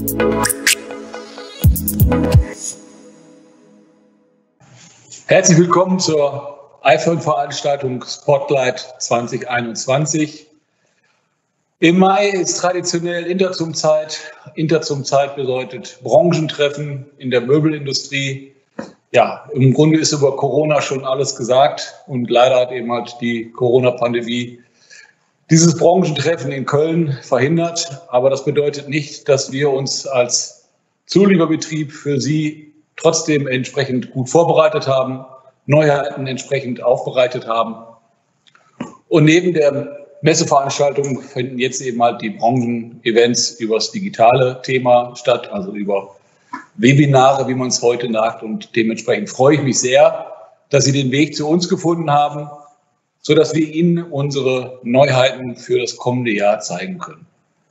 Herzlich willkommen zur iFirm-Veranstaltung Spotlight 2021. Im Mai ist traditionell Interzum-Zeit. Interzum-Zeit bedeutet Branchentreffen in der Möbelindustrie. Ja, im Grunde ist über Corona schon alles gesagt und leider hat eben halt die Corona-Pandemie dieses Branchentreffen in Köln verhindert. Aber das bedeutet nicht, dass wir uns als Zulieferbetrieb für Sie trotzdem entsprechend gut vorbereitet haben, Neuheiten entsprechend aufbereitet haben. Und neben der Messeveranstaltung finden jetzt eben halt die Branchen-Events über das digitale Thema statt, also über Webinare, wie man es heute sagt. Und dementsprechend freue ich mich sehr, dass Sie den Weg zu uns gefunden haben, sodass wir Ihnen unsere Neuheiten für das kommende Jahr zeigen können.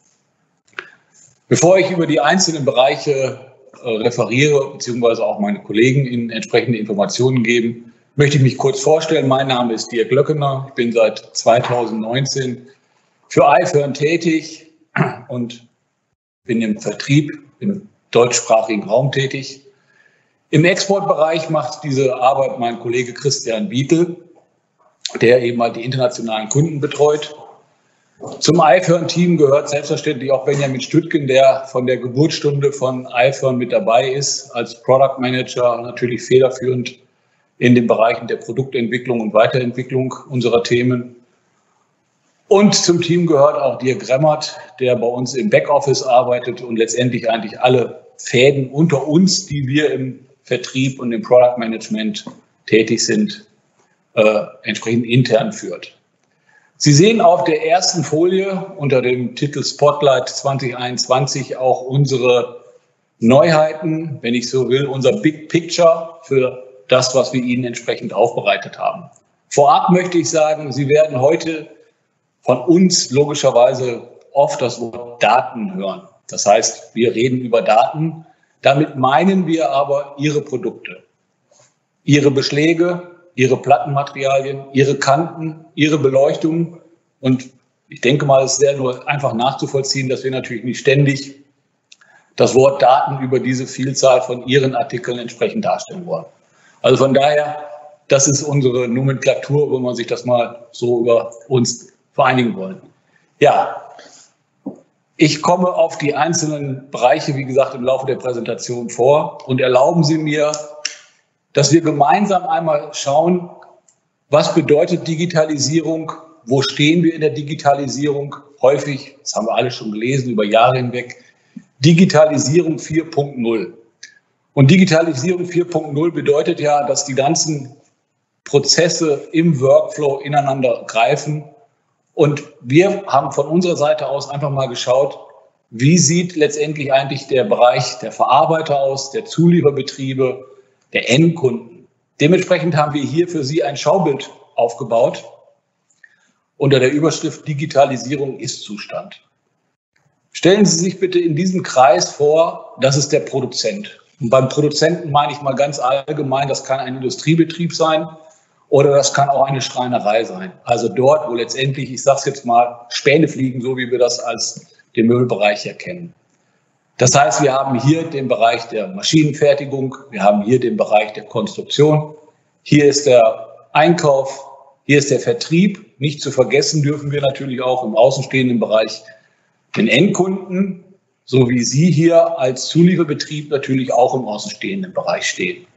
Bevor ich über die einzelnen Bereiche referiere, beziehungsweise auch meine Kollegen Ihnen entsprechende Informationen geben, möchte ich mich kurz vorstellen. Mein Name ist Dirk Löckener. Ich bin seit 2019 für iFirm tätig und bin im Vertrieb im deutschsprachigen Raum tätig. Im Exportbereich macht diese Arbeit mein Kollege Christian Bietel, der eben halt die internationalen Kunden betreut. Zum iFirm-Team gehört selbstverständlich auch Benjamin Stüttgen, der von der Geburtsstunde von iFirm mit dabei ist, als Product Manager natürlich federführend in den Bereichen der Produktentwicklung und Weiterentwicklung unserer Themen. Und zum Team gehört auch Dirk Remmert, der bei uns im Backoffice arbeitet und letztendlich eigentlich alle Fäden unter uns, die wir im Vertrieb und im Product Management tätig sind, entsprechend intern führt. Sie sehen auf der ersten Folie unter dem Titel Spotlight 2021 auch unsere Neuheiten, wenn ich so will, unser Big Picture für das, was wir Ihnen entsprechend aufbereitet haben. Vorab möchte ich sagen, Sie werden heute von uns logischerweise oft das Wort Daten hören. Das heißt, wir reden über Daten. Damit meinen wir aber Ihre Produkte, Ihre Beschläge, Ihre Plattenmaterialien, Ihre Kanten, Ihre Beleuchtung. Und ich denke mal, es ist sehr nur einfach nachzuvollziehen, dass wir natürlich nicht ständig das Wort Daten über diese Vielzahl von Ihren Artikeln entsprechend darstellen wollen. Also von daher, das ist unsere Nomenklatur, wenn man sich das mal so über uns vereinigen wollen. Ja, ich komme auf die einzelnen Bereiche, wie gesagt, im Laufe der Präsentation vor und erlauben Sie mir, dass wir gemeinsam einmal schauen, was bedeutet Digitalisierung, wo stehen wir in der Digitalisierung, häufig, das haben wir alle schon gelesen, über Jahre hinweg, Digitalisierung 4.0. Und Digitalisierung 4.0 bedeutet ja, dass die ganzen Prozesse im Workflow ineinander greifen. Und wir haben von unserer Seite aus einfach mal geschaut, wie sieht letztendlich eigentlich der Bereich der Verarbeiter aus, der Zulieferbetriebe, der Endkunden. Dementsprechend haben wir hier für Sie ein Schaubild aufgebaut unter der Überschrift Digitalisierung ist Zustand. Stellen Sie sich bitte in diesem Kreis vor, das ist der Produzent. Und beim Produzenten meine ich mal ganz allgemein, das kann ein Industriebetrieb sein oder das kann auch eine Schreinerei sein. Also dort, wo letztendlich, ich sage es jetzt mal, Späne fliegen, so wie wir das als den Möbelbereich erkennen. Das heißt, wir haben hier den Bereich der Maschinenfertigung, wir haben hier den Bereich der Konstruktion, hier ist der Einkauf, hier ist der Vertrieb. Nicht zu vergessen dürfen wir natürlich auch im außenstehenden Bereich den Endkunden, so wie Sie hier als Zulieferbetrieb natürlich auch im außenstehenden Bereich stehen.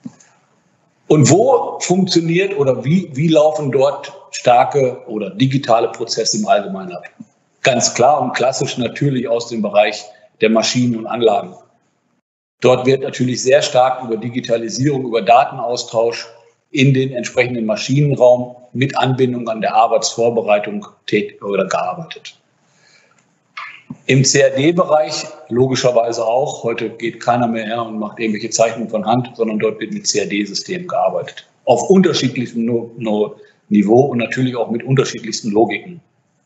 Und wo funktioniert oder wie laufen dort starke oder digitale Prozesse im Allgemeinen ab? Ganz klar und klassisch natürlich aus dem Bereich der Maschinen und Anlagen. Dort wird natürlich sehr stark über Digitalisierung, über Datenaustausch in den entsprechenden Maschinenraum mit Anbindung an der Arbeitsvorbereitung tätig oder gearbeitet. Im CAD-Bereich logischerweise auch. Heute geht keiner mehr her und macht irgendwelche Zeichnungen von Hand, sondern dort wird mit CAD-Systemen gearbeitet. Auf unterschiedlichem Niveau und natürlich auch mit unterschiedlichsten Logiken.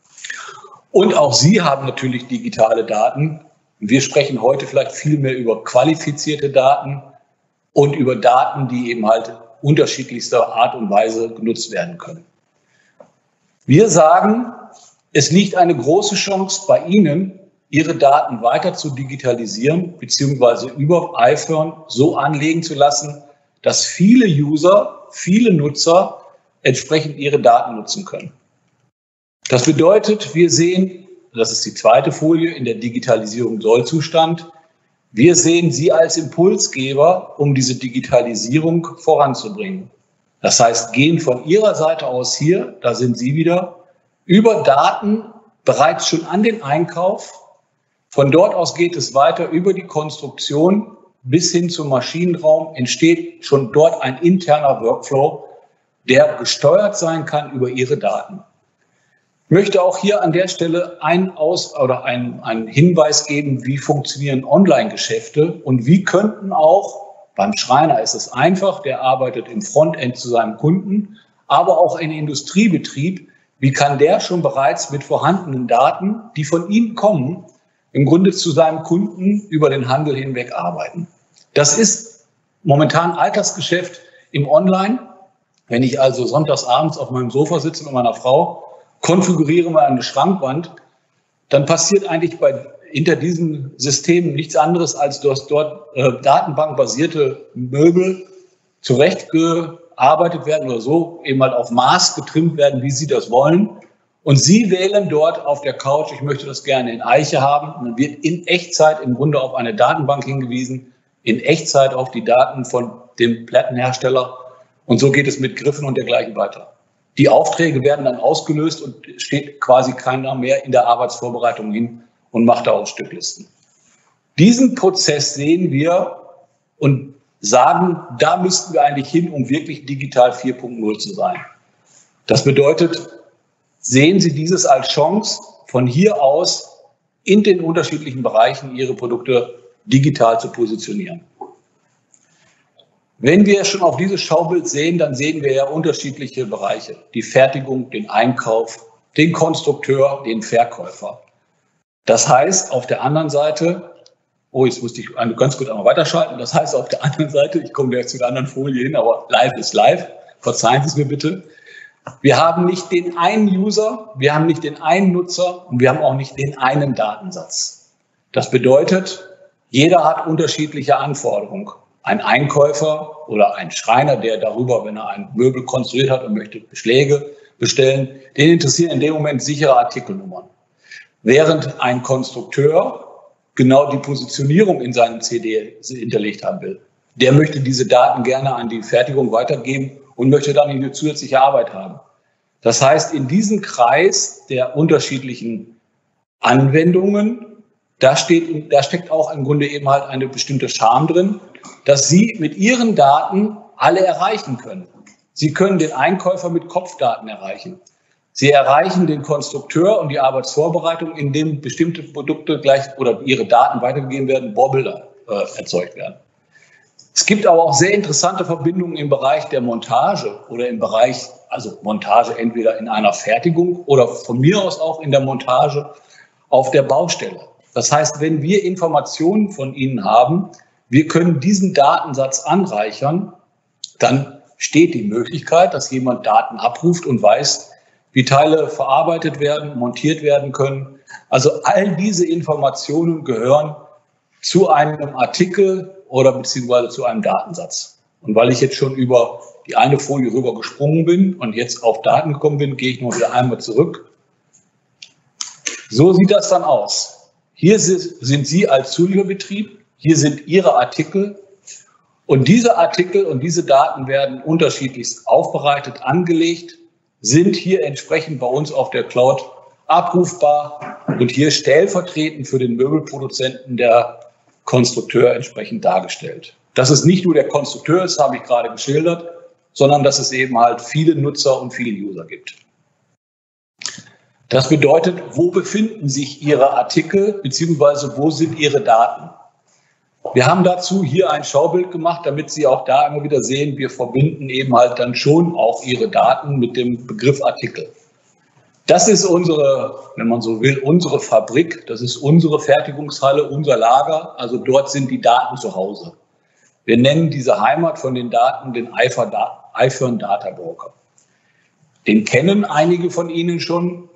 Und auch Sie haben natürlich digitale Daten. Wir sprechen heute vielleicht viel mehr über qualifizierte Daten und über Daten, die eben halt unterschiedlichster Art und Weise genutzt werden können. Wir sagen, es liegt eine große Chance bei Ihnen, ihre Daten weiter zu digitalisieren bzw. über iPhone so anlegen zu lassen, dass viele User, viele Nutzer entsprechend ihre Daten nutzen können. Das bedeutet, wir sehen, das ist die zweite Folie in der Digitalisierung Sollzustand, wir sehen Sie als Impulsgeber, um diese Digitalisierung voranzubringen. Das heißt, gehen von Ihrer Seite aus hier, da sind Sie wieder, über Daten bereits schon an den Einkauf. Von dort aus geht es weiter über die Konstruktion bis hin zum Maschinenraum, entsteht schon dort ein interner Workflow, der gesteuert sein kann über Ihre Daten. Ich möchte auch hier an der Stelle einen Hinweis geben, wie funktionieren Online-Geschäfte und wie könnten auch, beim Schreiner ist es einfach, der arbeitet im Frontend zu seinem Kunden, aber auch ein Industriebetrieb, wie kann der schon bereits mit vorhandenen Daten, die von ihm kommen, im Grunde zu seinem Kunden über den Handel hinweg arbeiten. Das ist momentan Alltagsgeschäft im Online. Wenn ich also sonntags abends auf meinem Sofa sitze mit meiner Frau, konfiguriere mal eine Schrankwand, dann passiert eigentlich hinter diesen Systemen nichts anderes, als dass dort datenbankbasierte Möbel zurechtgearbeitet werden oder so eben halt auf Maß getrimmt werden, wie Sie das wollen. Und Sie wählen dort auf der Couch, ich möchte das gerne in Eiche haben. Und dann wird in Echtzeit im Grunde auf eine Datenbank hingewiesen, in Echtzeit auf die Daten von dem Plattenhersteller. Und so geht es mit Griffen und dergleichen weiter. Die Aufträge werden dann ausgelöst und steht quasi keiner mehr in der Arbeitsvorbereitung hin und macht daraus Stücklisten. Diesen Prozess sehen wir und sagen, da müssten wir eigentlich hin, um wirklich digital 4.0 zu sein. Das bedeutet, sehen Sie dieses als Chance, von hier aus in den unterschiedlichen Bereichen Ihre Produkte digital zu positionieren. Wenn wir schon auf dieses Schaubild sehen, dann sehen wir ja unterschiedliche Bereiche. Die Fertigung, den Einkauf, den Konstrukteur, den Verkäufer. Das heißt, auf der anderen Seite, jetzt musste ich ganz gut einmal weiterschalten, das heißt auf der anderen Seite, ich komme gleich zu der anderen Folie hin, aber live ist live, verzeihen Sie es mir bitte. Wir haben nicht den einen User, wir haben nicht den einen Nutzer und wir haben auch nicht den einen Datensatz. Das bedeutet, jeder hat unterschiedliche Anforderungen. Ein Einkäufer oder ein Schreiner, der darüber, wenn er ein Möbel konstruiert hat und möchte Beschläge bestellen, den interessieren in dem Moment sichere Artikelnummern. Während ein Konstrukteur genau die Positionierung in seinem CD hinterlegt haben will. Der möchte diese Daten gerne an die Fertigung weitergeben und möchte dann eine zusätzliche Arbeit haben. Das heißt, in diesem Kreis der unterschiedlichen Anwendungen, da steckt auch im Grunde eben halt eine bestimmte Charme drin, dass Sie mit Ihren Daten alle erreichen können. Sie können den Einkäufer mit Kopfdaten erreichen. Sie erreichen den Konstrukteur und die Arbeitsvorbereitung, indem bestimmte Produkte gleich oder ihre Daten weitergegeben werden, Vorbilder erzeugt werden. Es gibt aber auch sehr interessante Verbindungen im Bereich der Montage oder im Bereich, also Montage entweder in einer Fertigung oder von mir aus auch in der Montage auf der Baustelle. Das heißt, wenn wir Informationen von Ihnen haben, wir können diesen Datensatz anreichern, dann steht die Möglichkeit, dass jemand Daten abruft und weiß, wie Teile verarbeitet werden, montiert werden können. Also all diese Informationen gehören zu einem Artikel oder beziehungsweise zu einem Datensatz. Und weil ich jetzt schon über die eine Folie rüber gesprungen bin und jetzt auf Daten gekommen bin, gehe ich noch wieder einmal zurück. So sieht das dann aus. Hier sind Sie als Zulieferbetrieb, hier sind Ihre Artikel und diese Artikel und diese Daten werden unterschiedlichst aufbereitet, angelegt, sind hier entsprechend bei uns auf der Cloud abrufbar und hier stellvertretend für den Möbelproduzenten der Konstrukteur entsprechend dargestellt. Dass es nicht nur der Konstrukteur ist, habe ich gerade geschildert, sondern dass es eben halt viele Nutzer und viele User gibt. Das bedeutet, wo befinden sich Ihre Artikel bzw. wo sind Ihre Daten? Wir haben dazu hier ein Schaubild gemacht, damit Sie auch da immer wieder sehen, wir verbinden eben halt dann schon auch Ihre Daten mit dem Begriff Artikel. Das ist unsere, wenn man so will, unsere Fabrik, das ist unsere Fertigungshalle, unser Lager, also dort sind die Daten zu Hause. Wir nennen diese Heimat von den Daten den iPhone Data Broker. Den kennen einige von Ihnen schon.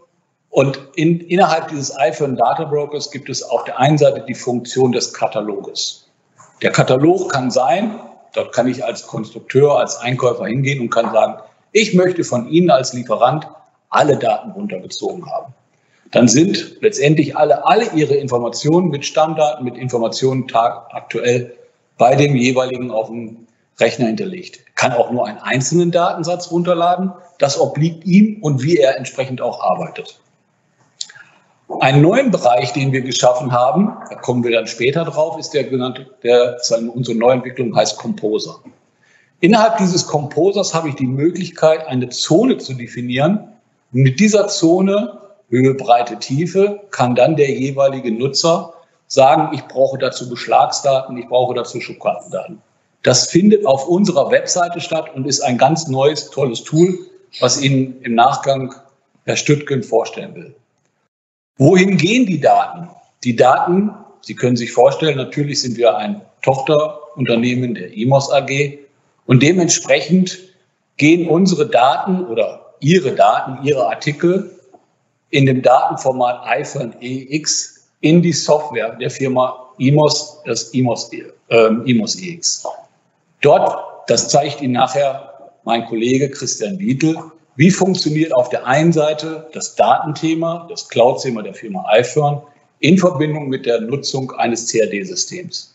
Und innerhalb dieses iFirm Data Brokers gibt es auf der einen Seite die Funktion des Kataloges. Der Katalog kann sein, dort kann ich als Konstrukteur, als Einkäufer hingehen und kann sagen, ich möchte von Ihnen als Lieferant alle Daten runtergezogen haben. Dann sind letztendlich alle Ihre Informationen mit Stammdaten, mit Informationen aktuell bei dem jeweiligen auf dem Rechner hinterlegt. Kann auch nur einen einzelnen Datensatz runterladen. Das obliegt ihm und wie er entsprechend auch arbeitet. Einen neuen Bereich, den wir geschaffen haben, da kommen wir dann später drauf, ist unsere Neuentwicklung heißt Composer. Innerhalb dieses Composers habe ich die Möglichkeit, eine Zone zu definieren. Und mit dieser Zone, Höhe, Breite, Tiefe, kann dann der jeweilige Nutzer sagen, ich brauche dazu Beschlagsdaten, ich brauche dazu Schubkartendaten. Das findet auf unserer Webseite statt und ist ein ganz neues, tolles Tool, was Ihnen im Nachgang Herr Stüttgen vorstellen will. Wohin gehen die Daten? Die Daten, Sie können sich vorstellen, natürlich sind wir ein Tochterunternehmen der IMOS AG und dementsprechend gehen unsere Daten oder Ihre Daten, Ihre Artikel in dem Datenformat iFirm EX in die Software der Firma IMOS, das IMOS EX. Dort, das zeigt Ihnen nachher mein Kollege Christian Wiedel, wie funktioniert auf der einen Seite das Datenthema, das Cloud-Thema der Firma iFirm in Verbindung mit der Nutzung eines CAD-Systems.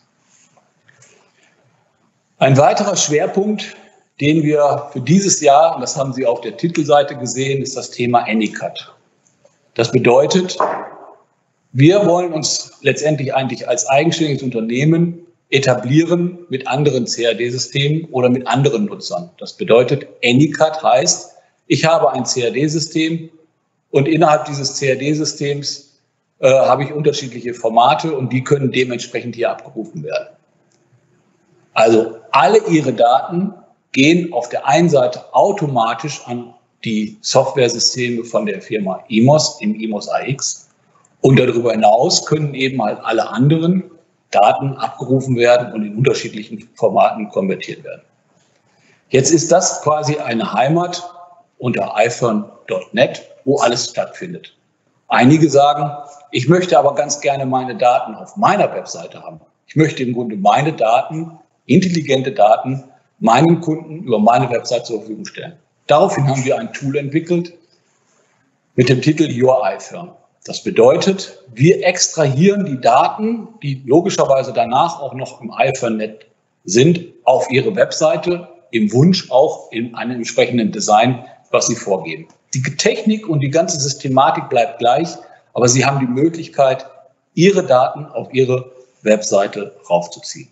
Ein weiterer Schwerpunkt, den wir für dieses Jahr, und das haben Sie auf der Titelseite gesehen, ist das Thema Anycut. Das bedeutet, wir wollen uns letztendlich eigentlich als eigenständiges Unternehmen etablieren mit anderen CAD-Systemen oder mit anderen Nutzern. Das bedeutet, Anycut heißt, ich habe ein CAD-System und innerhalb dieses CAD-Systems habe ich unterschiedliche Formate und die können dementsprechend hier abgerufen werden. Also alle Ihre Daten gehen auf der einen Seite automatisch an die Softwaresysteme von der Firma IMOS im IMOS AX und darüber hinaus können eben halt alle anderen Daten abgerufen werden und in unterschiedlichen Formaten konvertiert werden. Jetzt ist das quasi eine Heimat unter iFirm.net, wo alles stattfindet. Einige sagen, ich möchte aber ganz gerne meine Daten auf meiner Webseite haben. Ich möchte im Grunde meine Daten, intelligente Daten, meinen Kunden über meine Website zur Verfügung stellen. Daraufhin haben wir ein Tool entwickelt mit dem Titel Your iFirm. Das bedeutet, wir extrahieren die Daten, die logischerweise danach auch noch im iFirm.net sind, auf Ihre Webseite, im Wunsch auch in einem entsprechenden Design, was Sie vorgeben. Die Technik und die ganze Systematik bleibt gleich, aber Sie haben die Möglichkeit, Ihre Daten auf Ihre Webseite raufzuziehen.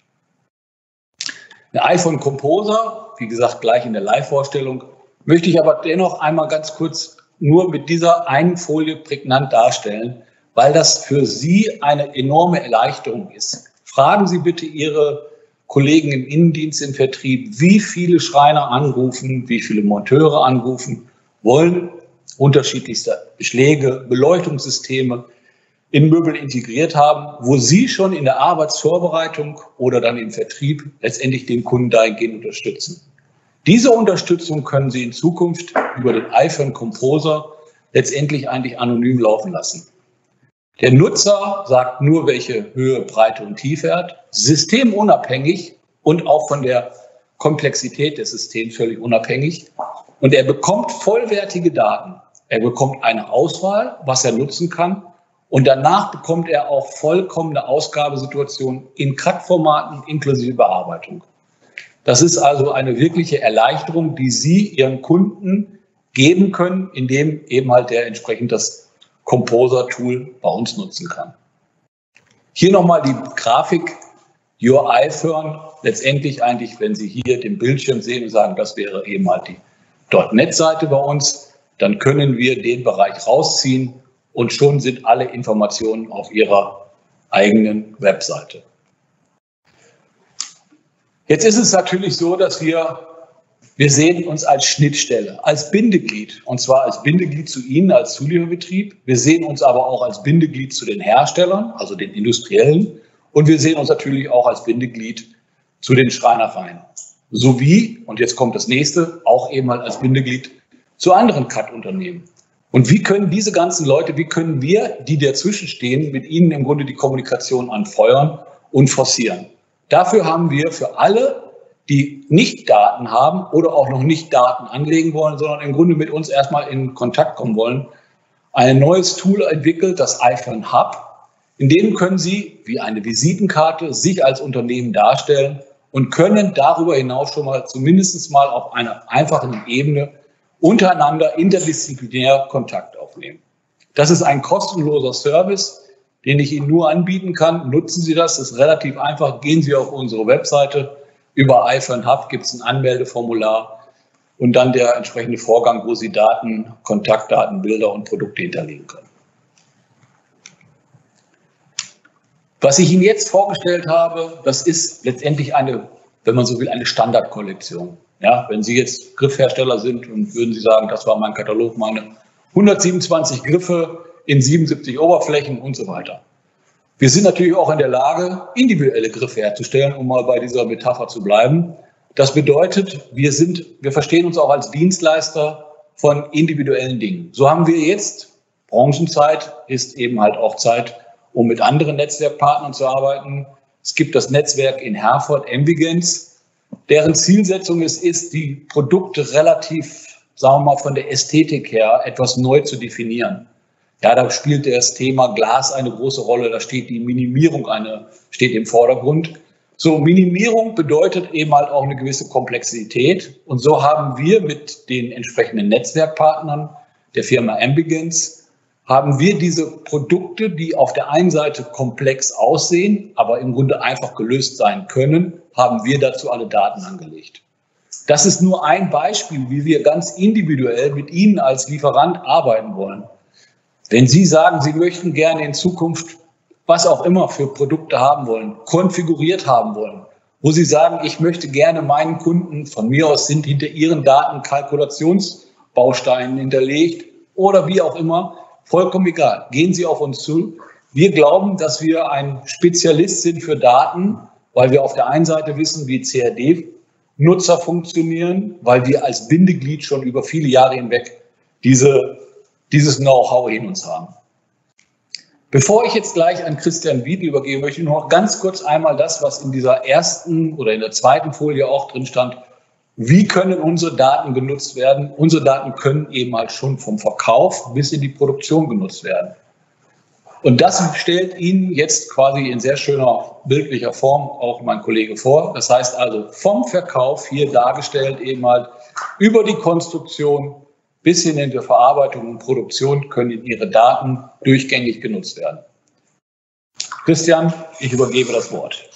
Der iFirm Composer, wie gesagt, gleich in der Live-Vorstellung, möchte ich aber dennoch einmal ganz kurz nur mit dieser einen Folie prägnant darstellen, weil das für Sie eine enorme Erleichterung ist. Fragen Sie bitte Ihre Kollegen im Innendienst, im Vertrieb, wie viele Schreiner anrufen, wie viele Monteure anrufen, wollen unterschiedlichste Beschläge, Beleuchtungssysteme in Möbel integriert haben, wo Sie schon in der Arbeitsvorbereitung oder dann im Vertrieb letztendlich den Kunden dahingehend unterstützen. Diese Unterstützung können Sie in Zukunft über den iFirm Composer letztendlich eigentlich anonym laufen lassen. Der Nutzer sagt nur, welche Höhe, Breite und Tiefe er hat, systemunabhängig und auch von der Komplexität des Systems völlig unabhängig. Und er bekommt vollwertige Daten. Er bekommt eine Auswahl, was er nutzen kann. Und danach bekommt er auch vollkommene Ausgabesituationen in CAD-Formaten inklusive Bearbeitung. Das ist also eine wirkliche Erleichterung, die Sie Ihren Kunden geben können, indem eben halt der entsprechend das Composer-Tool bei uns nutzen kann. Hier nochmal die Grafik Your iFirm. Letztendlich eigentlich, wenn Sie hier den Bildschirm sehen und sagen, das wäre eben halt die .NET-Seite bei uns, dann können wir den Bereich rausziehen und schon sind alle Informationen auf Ihrer eigenen Webseite. Jetzt ist es natürlich so, dass wir sehen uns als Schnittstelle, als Bindeglied, und zwar als Bindeglied zu Ihnen als Zulieferbetrieb. Wir sehen uns aber auch als Bindeglied zu den Herstellern, also den Industriellen. Und wir sehen uns natürlich auch als Bindeglied zu den Schreinereien. Sowie, und jetzt kommt das nächste, auch eben halt als Bindeglied zu anderen CAD-Unternehmen. Und wie können diese ganzen Leute, wie können wir, die dazwischen stehen, mit ihnen im Grunde die Kommunikation anfeuern und forcieren? Dafür haben wir für alle, die nicht Daten haben oder auch noch nicht Daten anlegen wollen, sondern im Grunde mit uns erstmal in Kontakt kommen wollen, ein neues Tool entwickelt, das iPhone Hub. In dem können Sie wie eine Visitenkarte sich als Unternehmen darstellen und können darüber hinaus schon mal zumindest mal auf einer einfachen Ebene untereinander interdisziplinär Kontakt aufnehmen. Das ist ein kostenloser Service, den ich Ihnen nur anbieten kann. Nutzen Sie das, ist relativ einfach. Gehen Sie auf unsere Webseite. Über iPhone Hub gibt es ein Anmeldeformular und dann der entsprechende Vorgang, wo Sie Daten, Kontaktdaten, Bilder und Produkte hinterlegen können. Was ich Ihnen jetzt vorgestellt habe, das ist letztendlich eine, wenn man so will, eine Standardkollektion. Ja, wenn Sie jetzt Griffhersteller sind und würden Sie sagen, das war mein Katalog, meine 127 Griffe in 77 Oberflächen und so weiter. Wir sind natürlich auch in der Lage, individuelle Griffe herzustellen, um mal bei dieser Metapher zu bleiben. Das bedeutet, wir verstehen uns auch als Dienstleister von individuellen Dingen. So haben wir jetzt, Branchenzeit ist eben halt auch Zeit, um mit anderen Netzwerkpartnern zu arbeiten. Es gibt das Netzwerk in Herford, Ambigens, deren Zielsetzung es ist, die Produkte relativ, sagen wir mal, von der Ästhetik her etwas neu zu definieren. Ja, da spielt das Thema Glas eine große Rolle, da steht die Minimierung steht im Vordergrund. So, Minimierung bedeutet eben halt auch eine gewisse Komplexität. Und so haben wir mit den entsprechenden Netzwerkpartnern der Firma Ambigens haben wir diese Produkte, die auf der einen Seite komplex aussehen, aber im Grunde einfach gelöst sein können, haben wir dazu alle Daten angelegt. Das ist nur ein Beispiel, wie wir ganz individuell mit Ihnen als Lieferant arbeiten wollen. Wenn Sie sagen, Sie möchten gerne in Zukunft, was auch immer für Produkte haben wollen, konfiguriert haben wollen, wo Sie sagen, ich möchte gerne meinen Kunden, von mir aus sind hinter Ihren Daten Kalkulationsbausteine hinterlegt oder wie auch immer, vollkommen egal. Gehen Sie auf uns zu. Wir glauben, dass wir ein Spezialist sind für Daten, weil wir auf der einen Seite wissen, wie CAD-Nutzer funktionieren, weil wir als Bindeglied schon über viele Jahre hinweg dieses Know-how in uns haben. Bevor ich jetzt gleich an Christian Wiedl übergebe, möchte ich noch ganz kurz einmal das, was in dieser ersten oder in der zweiten Folie auch drin stand, wie können unsere Daten genutzt werden? Unsere Daten können eben halt schon vom Verkauf bis in die Produktion genutzt werden. Und das stellt Ihnen jetzt quasi in sehr schöner bildlicher Form auch mein Kollege vor. Das heißt also vom Verkauf hier dargestellt eben halt über die Konstruktion bis hin in die Verarbeitung und Produktion können Ihre Daten durchgängig genutzt werden. Christian, ich übergebe das Wort.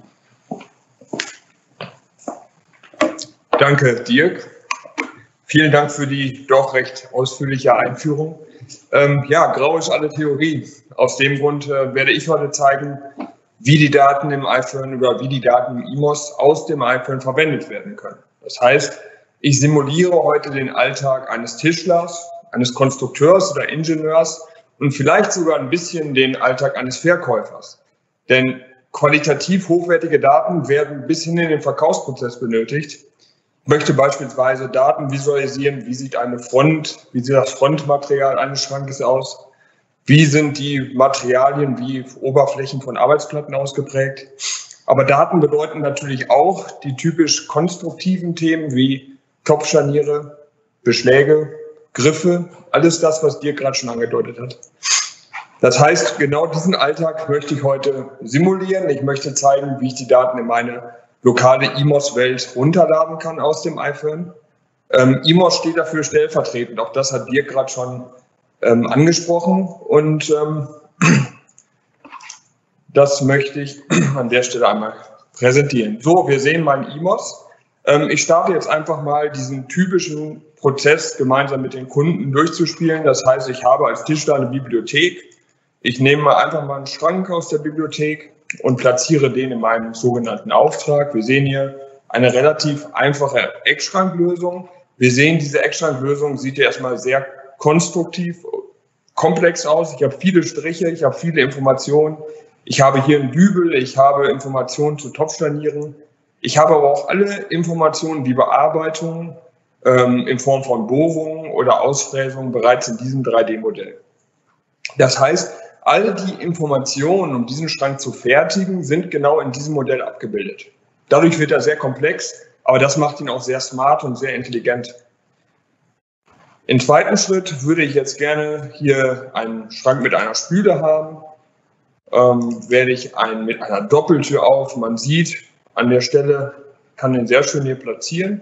Danke, Dirk. Vielen Dank für die doch recht ausführliche Einführung. Ja, grau ist alle Theorie. Aus dem Grund werde ich heute zeigen, wie die Daten im iPhone oder wie die Daten im IMOS aus dem iPhone verwendet werden können. Das heißt, ich simuliere heute den Alltag eines Tischlers, eines Konstrukteurs oder Ingenieurs und vielleicht sogar ein bisschen den Alltag eines Verkäufers. Denn qualitativ hochwertige Daten werden bis hin in den Verkaufsprozess benötigt. Ich möchte beispielsweise Daten visualisieren, wie sieht eine Front, wie sieht das Frontmaterial eines Schrankes aus, wie sind die Materialien wie Oberflächen von Arbeitsplatten ausgeprägt. Aber Daten bedeuten natürlich auch die typisch konstruktiven Themen wie Topfscharniere, Beschläge, Griffe, alles das, was Dirk gerade schon angedeutet hat. Das heißt, genau diesen Alltag möchte ich heute simulieren. Ich möchte zeigen, wie ich die Daten in meine lokale IMOS-Welt runterladen kann aus dem iPhone. IMOS steht dafür stellvertretend, auch das hat Dirk gerade schon angesprochen und das möchte ich an der Stelle einmal präsentieren. So, wir sehen meinen IMOS. Ich starte jetzt einfach mal diesen typischen Prozess gemeinsam mit den Kunden durchzuspielen. Das heißt, ich habe als Tischler eine Bibliothek. Ich nehme einfach mal einen Schrank aus der Bibliothek und platziere den in meinem sogenannten Auftrag. Wir sehen hier eine relativ einfache Eckschranklösung. Wir sehen, diese Eckschranklösung sieht ja erstmal sehr konstruktiv, komplex aus. Ich habe viele Striche, ich habe viele Informationen. Ich habe hier einen Dübel, ich habe Informationen zu Topfscharnieren. Ich habe aber auch alle Informationen wie Bearbeitung, in Form von Bohrungen oder Ausfräsungen bereits in diesem 3D-Modell. Das heißt, all die Informationen, um diesen Schrank zu fertigen, sind genau in diesem Modell abgebildet. Dadurch wird er sehr komplex, aber das macht ihn auch sehr smart und sehr intelligent. Im zweiten Schritt würde ich jetzt gerne hier einen Schrank mit einer Spüle haben. Werde ich mit einer Doppeltür auf. Man sieht an der Stelle, kann den sehr schön hier platzieren.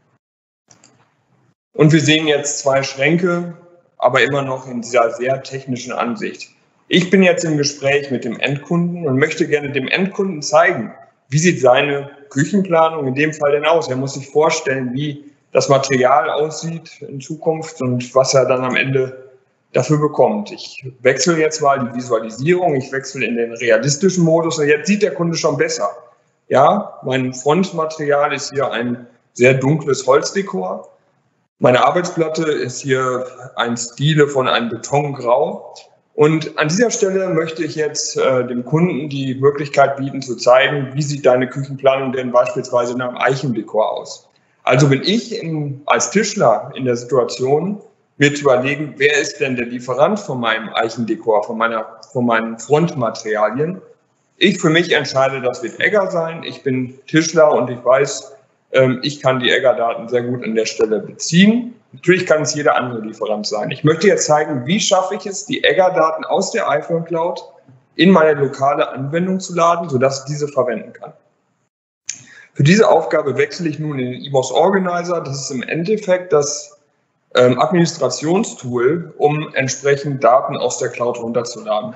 Und wir sehen jetzt zwei Schränke, aber immer noch in dieser sehr technischen Ansicht. Ich bin jetzt im Gespräch mit dem Endkunden und möchte gerne dem Endkunden zeigen, wie sieht seine Küchenplanung in dem Fall denn aus. Er muss sich vorstellen, wie das Material aussieht in Zukunft und was er dann am Ende dafür bekommt. Ich wechsle jetzt mal die Visualisierung, ich wechsle in den realistischen Modus und jetzt sieht der Kunde schon besser. Ja, mein Frontmaterial ist hier ein sehr dunkles Holzdekor. Meine Arbeitsplatte ist hier ein Stile von einem Betongrau. Und an dieser Stelle möchte ich jetzt dem Kunden die Möglichkeit bieten, zu zeigen, wie sieht deine Küchenplanung denn beispielsweise in einem Eichendekor aus. Also bin ich als Tischler in der Situation, mir zu überlegen, wer ist denn der Lieferant von meinem Eichendekor, von meinen Frontmaterialien. Ich für mich entscheide, das wird Egger sein. Ich bin Tischler und ich weiß, ich kann die Egger-Daten sehr gut an der Stelle beziehen. Natürlich kann es jeder andere Lieferant sein. Ich möchte jetzt zeigen, wie schaffe ich es, die Egger-Daten aus der iPhone Cloud in meine lokale Anwendung zu laden, sodass ich diese verwenden kann. Für diese Aufgabe wechsle ich nun in den eMOS Organizer. Das ist im Endeffekt das Administrationstool, um entsprechend Daten aus der Cloud runterzuladen.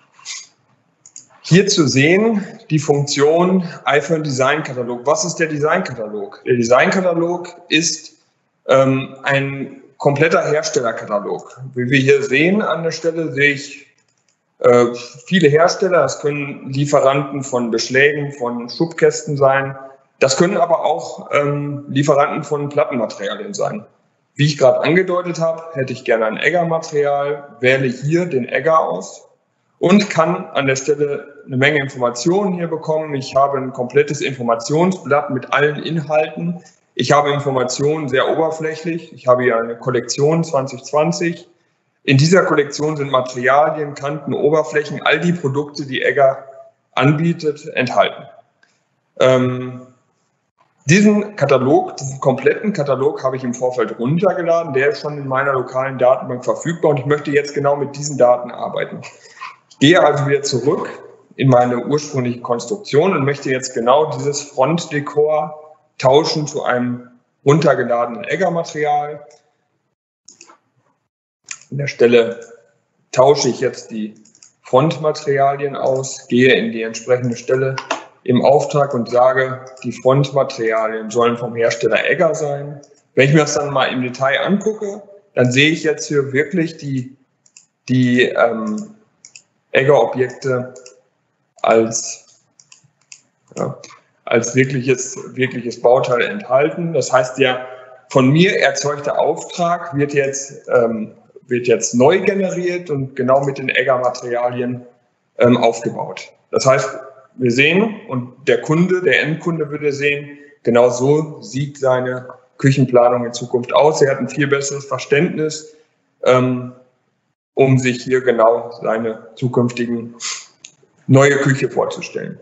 Hier zu sehen die Funktion iPhone Design Katalog. Was ist der Design Katalog? Der Design Katalog ist ein kompletter Herstellerkatalog. Wie wir hier sehen an der Stelle, sehe ich viele Hersteller. Das können Lieferanten von Beschlägen, von Schubkästen sein. Das können aber auch Lieferanten von Plattenmaterialien sein. Wie ich gerade angedeutet habe, hätte ich gerne ein Egger-Material, wähle hier den Egger aus und kann an der Stelle eine Menge Informationen hier bekommen. Ich habe ein komplettes Informationsblatt mit allen Inhalten. Ich habe Informationen sehr oberflächlich. Ich habe hier eine Kollektion 2020. In dieser Kollektion sind Materialien, Kanten, Oberflächen, all die Produkte, die Egger anbietet, enthalten. Diesen kompletten Katalog habe ich im Vorfeld runtergeladen. Der ist schon in meiner lokalen Datenbank verfügbar und ich möchte jetzt genau mit diesen Daten arbeiten. Ich gehe also wieder zurück in meine ursprüngliche Konstruktion und möchte jetzt genau dieses Frontdekor tauschen zu einem runtergeladenen Egger-Material. An der Stelle tausche ich jetzt die Frontmaterialien aus, gehe in die entsprechende Stelle im Auftrag und sage, die Frontmaterialien sollen vom Hersteller Egger sein. Wenn ich mir das dann mal im Detail angucke, dann sehe ich jetzt hier wirklich die Egger-Objekte als wirkliches Bauteil enthalten. Das heißt, der von mir erzeugte Auftrag wird jetzt neu generiert und genau mit den Egger-Materialien aufgebaut. Das heißt, wir sehen und der Endkunde würde sehen, genau so sieht seine Küchenplanung in Zukunft aus. Er hat ein viel besseres Verständnis, um sich hier genau seine zukünftigen neue Küche vorzustellen.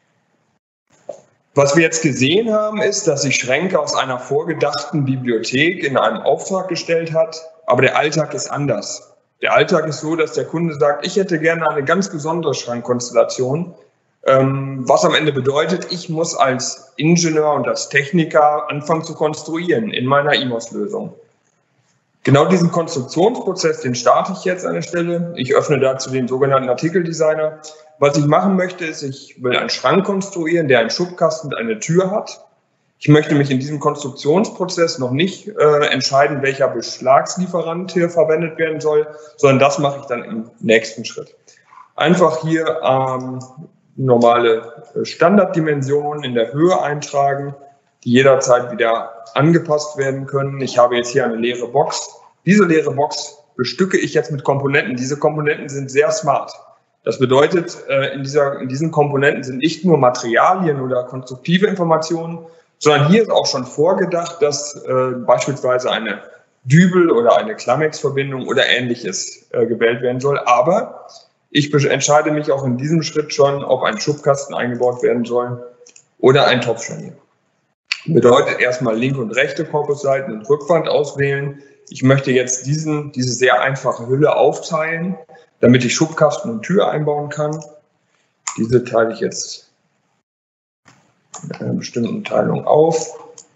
Was wir jetzt gesehen haben, ist, dass sich Schränke aus einer vorgedachten Bibliothek in einem Auftrag gestellt hat, aber der Alltag ist anders. Der Alltag ist so, dass der Kunde sagt, ich hätte gerne eine ganz besondere Schrankkonstellation, was am Ende bedeutet, ich muss als Ingenieur und als Techniker anfangen zu konstruieren in meiner eMOS-Lösung. Genau diesen Konstruktionsprozess, den starte ich jetzt an der Stelle. Ich öffne dazu den sogenannten Artikeldesigner. Was ich machen möchte, ist, ich will einen Schrank konstruieren, der einen Schubkasten und eine Tür hat. Ich möchte mich in diesem Konstruktionsprozess noch nicht entscheiden, welcher Beschlagslieferant hier verwendet werden soll, sondern das mache ich dann im nächsten Schritt. Einfach hier normale Standarddimensionen in der Höhe eintragen, die jederzeit wieder angepasst werden können. Ich habe jetzt hier eine leere Box. Diese leere Box bestücke ich jetzt mit Komponenten. Diese Komponenten sind sehr smart. Das bedeutet, in diesen Komponenten sind nicht nur Materialien oder konstruktive Informationen, sondern hier ist auch schon vorgedacht, dass beispielsweise eine Dübel- oder eine Klamex-Verbindung oder Ähnliches gewählt werden soll. Aber ich entscheide mich auch in diesem Schritt schon, ob ein Schubkasten eingebaut werden soll oder ein Topfscharnier. Bedeutet erstmal linke und rechte Korpusseiten und Rückwand auswählen. Ich möchte jetzt diese sehr einfache Hülle aufteilen, damit ich Schubkasten und Tür einbauen kann. Diese teile ich jetzt in einer bestimmten Teilung auf.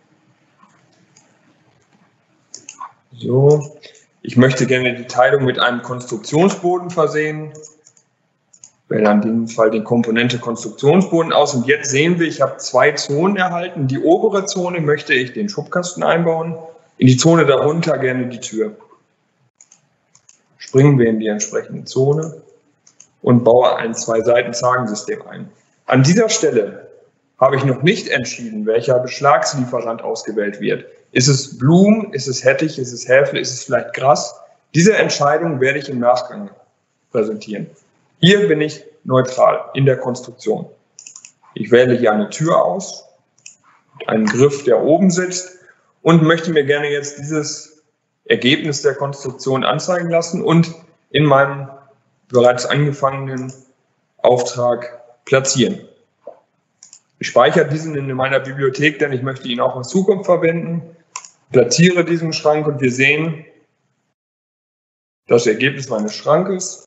So. Ich möchte gerne die Teilung mit einem Konstruktionsboden versehen. Wähle in diesem Fall die Komponente Konstruktionsboden aus. Und jetzt sehen wir, ich habe zwei Zonen erhalten. In die obere Zone möchte ich den Schubkasten einbauen. In die Zone darunter gerne die Tür. Springen wir in die entsprechende Zone und baue ein Zwei-Seiten-Zagensystem ein. An dieser Stelle habe ich noch nicht entschieden, welcher Beschlagslieferant ausgewählt wird. Ist es Blumen, ist es Hettich, ist es Häfle, ist es vielleicht Gras? Diese Entscheidung werde ich im Nachgang präsentieren. Hier bin ich neutral in der Konstruktion. Ich wähle hier eine Tür aus, einen Griff, der oben sitzt und möchte mir gerne jetzt dieses Ergebnis der Konstruktion anzeigen lassen und in meinem bereits angefangenen Auftrag platzieren. Ich speichere diesen in meiner Bibliothek, denn ich möchte ihn auch in Zukunft verwenden. Platziere diesen Schrank und wir sehen das Ergebnis meines Schrankes.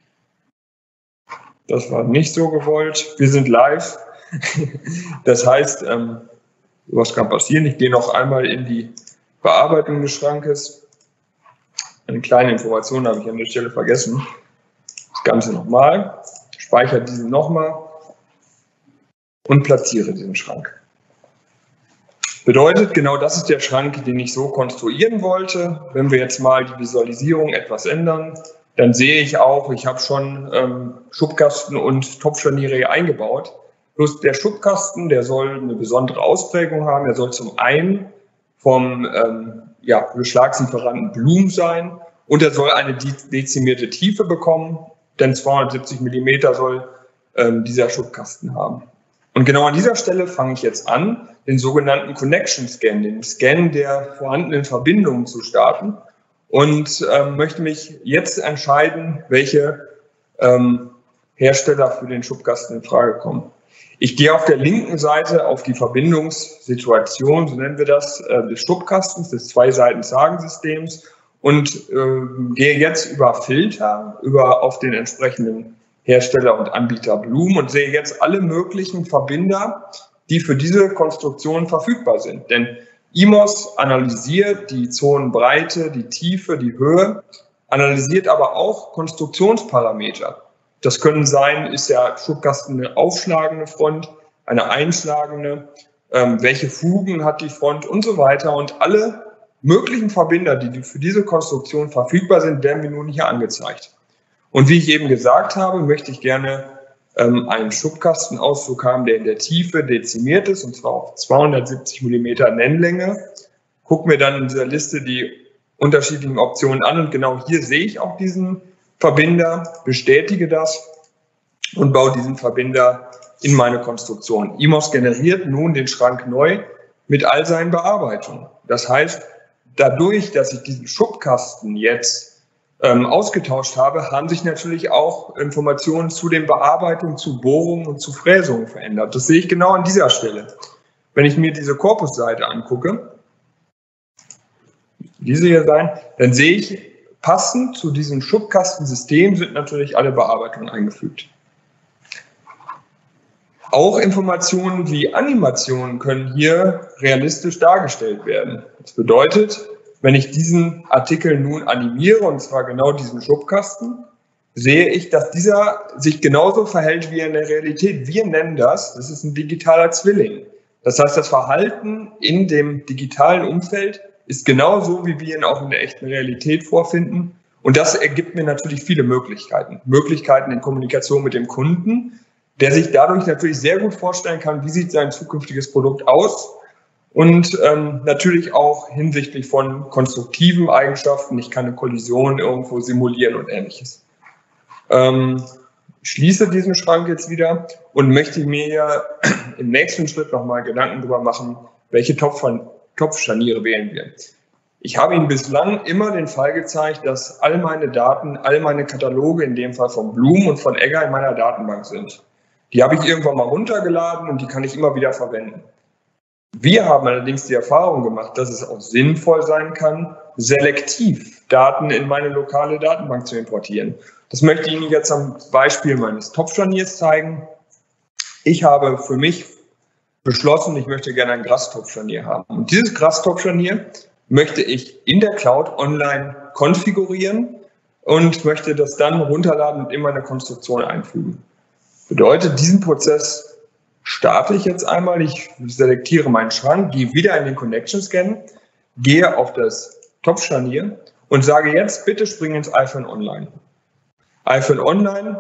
Das war nicht so gewollt. Wir sind live. Das heißt, was kann passieren? Ich gehe noch einmal in die Bearbeitung des Schrankes. Eine kleine Information habe ich an der Stelle vergessen. Das Ganze nochmal. Speichere diesen nochmal und platziere diesen Schrank. Bedeutet, genau das ist der Schrank, den ich so konstruieren wollte. Wenn wir jetzt mal die Visualisierung etwas ändern, dann sehe ich auch, ich habe schon Schubkasten und Topfscharniere eingebaut. Bloß der Schubkasten, der soll eine besondere Ausprägung haben. Er soll zum einen vom Beschlagslieferanten Blum sein und er soll eine dezimierte Tiefe bekommen, denn 270 mm soll dieser Schubkasten haben. Und genau an dieser Stelle fange ich jetzt an, den sogenannten Connection Scan, den Scan der vorhandenen Verbindungen zu starten. Und möchte mich jetzt entscheiden, welche Hersteller für den Schubkasten in Frage kommen. Ich gehe auf der linken Seite auf die Verbindungssituation, so nennen wir das, des Schubkastens, des Zwei-Seiten-Zagensystems und gehe jetzt über Filter, auf den entsprechenden Hersteller und Anbieter Blum und sehe jetzt alle möglichen Verbinder, die für diese Konstruktion verfügbar sind. Denn IMOS analysiert die Zonenbreite, die Tiefe, die Höhe, analysiert aber auch Konstruktionsparameter. Das können sein, ist der Schubkasten eine aufschlagende Front, eine einschlagende, welche Fugen hat die Front und so weiter. Und alle möglichen Verbinder, die für diese Konstruktion verfügbar sind, werden mir nun hier angezeigt. Und wie ich eben gesagt habe, möchte ich gerne einen Schubkastenauszug haben, der in der Tiefe dezimiert ist, und zwar auf 270 mm Nennlänge. Gucke mir dann in dieser Liste die unterschiedlichen Optionen an und genau hier sehe ich auch diesen Verbinder, bestätige das und baue diesen Verbinder in meine Konstruktion. IMOS generiert nun den Schrank neu mit all seinen Bearbeitungen. Das heißt, dadurch, dass ich diesen Schubkasten jetzt ausgetauscht habe, haben sich natürlich auch Informationen zu den Bearbeitungen, zu Bohrungen und zu Fräsungen verändert. Das sehe ich genau an dieser Stelle. Wenn ich mir diese Korpusseite angucke, diese hier sein, dann sehe ich, passend zu diesem Schubkastensystem sind natürlich alle Bearbeitungen eingefügt. Auch Informationen wie Animationen können hier realistisch dargestellt werden. Das bedeutet, wenn ich diesen Artikel nun animiere, und zwar genau diesen Schubkasten, sehe ich, dass dieser sich genauso verhält wie in der Realität. Wir nennen das ist ein digitaler Zwilling. Das heißt, das Verhalten in dem digitalen Umfeld ist genauso, wie wir ihn auch in der echten Realität vorfinden. Und das ergibt mir natürlich viele Möglichkeiten. Möglichkeiten in Kommunikation mit dem Kunden, der sich dadurch natürlich sehr gut vorstellen kann, wie sieht sein zukünftiges Produkt aus. Und natürlich auch hinsichtlich von konstruktiven Eigenschaften. Ich kann eine Kollision irgendwo simulieren und Ähnliches. Ich schließe diesen Schrank jetzt wieder und möchte mir im nächsten Schritt nochmal Gedanken darüber machen, welche Topfscharniere wählen wir. Ich habe Ihnen bislang immer den Fall gezeigt, dass all meine Daten, all meine Kataloge, in dem Fall von Blum und von Egger, in meiner Datenbank sind. Die habe ich irgendwann mal runtergeladen und die kann ich immer wieder verwenden. Wir haben allerdings die Erfahrung gemacht, dass es auch sinnvoll sein kann, selektiv Daten in meine lokale Datenbank zu importieren. Das möchte ich Ihnen jetzt am Beispiel meines Topfscharniers zeigen. Ich habe für mich beschlossen, ich möchte gerne ein Grastopfscharnier haben. Und dieses Grastopfscharnier möchte ich in der Cloud online konfigurieren und möchte das dann runterladen und in meine Konstruktion einfügen. Bedeutet, diesen Prozess starte ich jetzt einmal. Ich selektiere meinen Schrank, gehe wieder in den Connection Scan, gehe auf das Topfscharnier und sage jetzt, bitte spring ins iPhone Online. iPhone Online,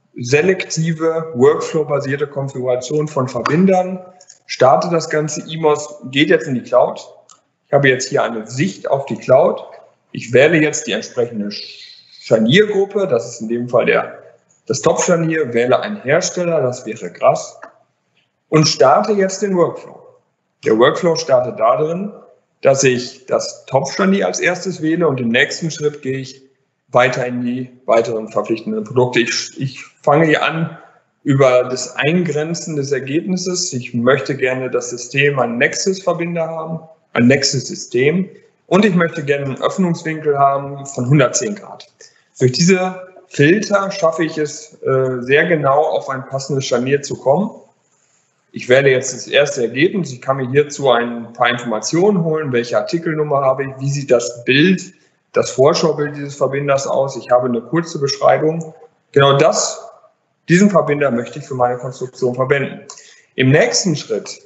selektive, Workflow-basierte Konfiguration von Verbindern, starte das ganze IMOS, geht jetzt in die Cloud. Ich habe jetzt hier eine Sicht auf die Cloud. Ich wähle jetzt die entsprechende Scharniergruppe, das ist in dem Fall das Topfscharnier, wähle einen Hersteller, das wäre Gras, und starte jetzt den Workflow. Der Workflow startet darin, dass ich das Topfscharnier als erstes wähle und im nächsten Schritt gehe ich weiter in die weiteren verpflichtenden Produkte. Ich fange hier an über das Eingrenzen des Ergebnisses. Ich möchte gerne das System einen Nexus-Verbinder haben, ein Nexus-System, und ich möchte gerne einen Öffnungswinkel haben von 110 Grad. Durch diese Filter schaffe ich es, sehr genau auf ein passendes Scharnier zu kommen. Ich wähle jetzt das erste Ergebnis. Ich kann mir hierzu ein paar Informationen holen. Welche Artikelnummer habe ich? Wie sieht das Bild, das Vorschaubild dieses Verbinders aus? Ich habe eine kurze Beschreibung. Genau diesen Verbinder möchte ich für meine Konstruktion verwenden. Im nächsten Schritt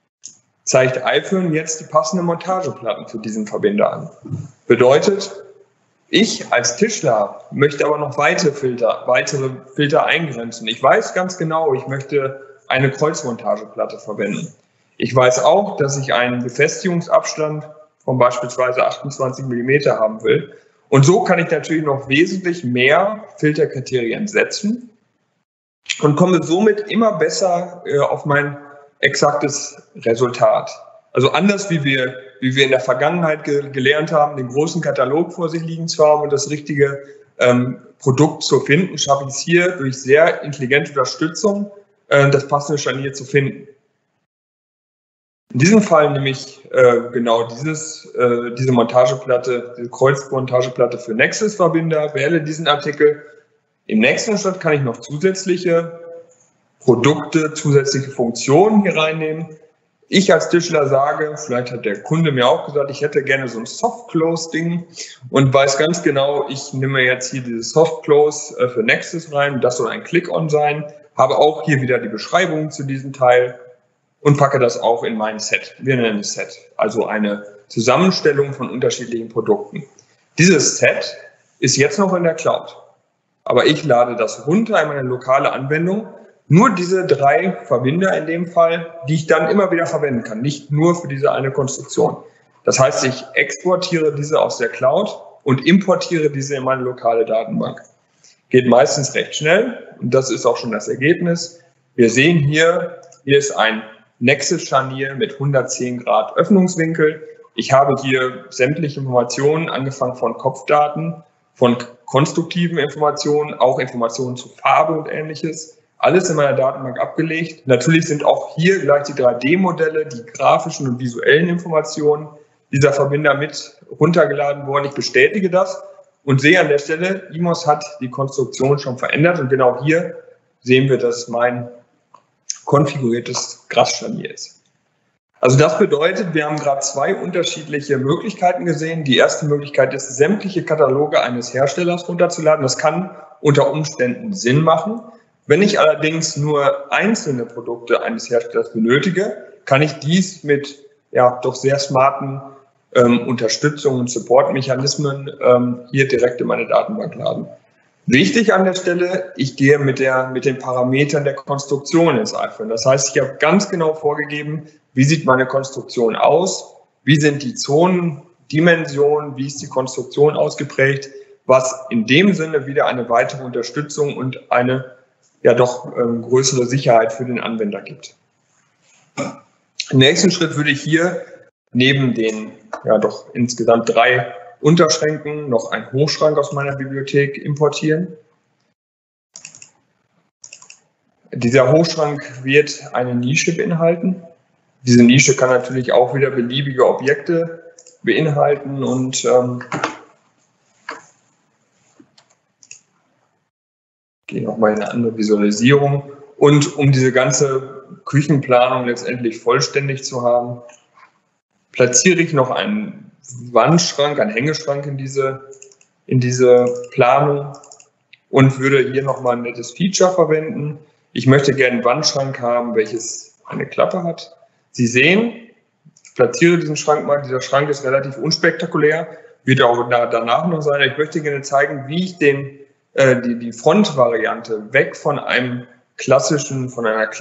zeigt iPhone jetzt die passenden Montageplatten für diesen Verbinder an. Bedeutet, ich als Tischler möchte aber noch weitere Filter eingrenzen. Ich weiß ganz genau, ich möchte eine Kreuzmontageplatte verwenden. Ich weiß auch, dass ich einen Befestigungsabstand von beispielsweise 28 mm haben will. Und so kann ich natürlich noch wesentlich mehr Filterkriterien setzen und komme somit immer besser auf mein exaktes Resultat. Also anders wie wir in der Vergangenheit gelernt haben, den großen Katalog vor sich liegen zu haben und das richtige Produkt zu finden, schaffe ich es hier durch sehr intelligente Unterstützung, das passende Scharnier zu finden. In diesem Fall nehme ich genau diese Montageplatte, diese Kreuzmontageplatte für Nexus-Verbinder, wähle diesen Artikel. Im nächsten Schritt kann ich noch zusätzliche Produkte, zusätzliche Funktionen hier reinnehmen. Ich als Tischler sage, vielleicht hat der Kunde mir auch gesagt, ich hätte gerne so ein Soft-Close-Ding und weiß ganz genau, ich nehme jetzt hier dieses Soft-Close für Nexus rein, das soll ein Click-On sein, habe auch hier wieder die Beschreibung zu diesem Teil und packe das auch in mein Set. Wir nennen es Set, also eine Zusammenstellung von unterschiedlichen Produkten. Dieses Set ist jetzt noch in der Cloud, aber ich lade das runter in meine lokale Anwendung. Nur diese 3 Verbinder in dem Fall, die ich dann immer wieder verwenden kann, nicht nur für diese eine Konstruktion. Das heißt, ich exportiere diese aus der Cloud und importiere diese in meine lokale Datenbank. Geht meistens recht schnell und das ist auch schon das Ergebnis. Wir sehen hier ist ein Nexus-Scharnier mit 110 Grad Öffnungswinkel. Ich habe hier sämtliche Informationen, angefangen von Kopfdaten, von konstruktiven Informationen, auch Informationen zu Farbe und Ähnliches. Alles in meiner Datenbank abgelegt. Natürlich sind auch hier gleich die 3D-Modelle, die grafischen und visuellen Informationen dieser Verbinder mit runtergeladen worden. Ich bestätige das und sehe an der Stelle, IMOS hat die Konstruktion schon verändert und genau hier sehen wir, dass mein konfiguriertes Grasscharnier ist. Also das bedeutet, wir haben gerade 2 unterschiedliche Möglichkeiten gesehen. Die erste Möglichkeit ist, sämtliche Kataloge eines Herstellers runterzuladen. Das kann unter Umständen Sinn machen. Wenn ich allerdings nur einzelne Produkte eines Herstellers benötige, kann ich dies mit doch sehr smarten Unterstützung und Support-Mechanismen hier direkt in meine Datenbank laden. Wichtig an der Stelle, ich gehe mit den Parametern der Konstruktion ins iPhone. Das heißt, ich habe ganz genau vorgegeben, wie sieht meine Konstruktion aus, wie sind die Zonendimensionen, wie ist die Konstruktion ausgeprägt, was in dem Sinne wieder eine weitere Unterstützung und eine größere Sicherheit für den Anwender gibt. Im nächsten Schritt würde ich hier neben den ja doch insgesamt 3 Unterschränken noch einen Hochschrank aus meiner Bibliothek importieren. Dieser Hochschrank wird eine Nische beinhalten. Diese Nische kann natürlich auch wieder beliebige Objekte beinhalten und gehe nochmal in eine andere Visualisierung. Und um diese ganze Küchenplanung letztendlich vollständig zu haben, platziere ich noch einen Wandschrank, einen Hängeschrank in diese Planung und würde hier nochmal ein nettes Feature verwenden. Ich möchte gerne einen Wandschrank haben, welches eine Klappe hat. Sie sehen, ich platziere diesen Schrank mal. Dieser Schrank ist relativ unspektakulär, wird auch danach noch sein. Ich möchte gerne zeigen, wie ich die Frontvariante weg von einer klassischen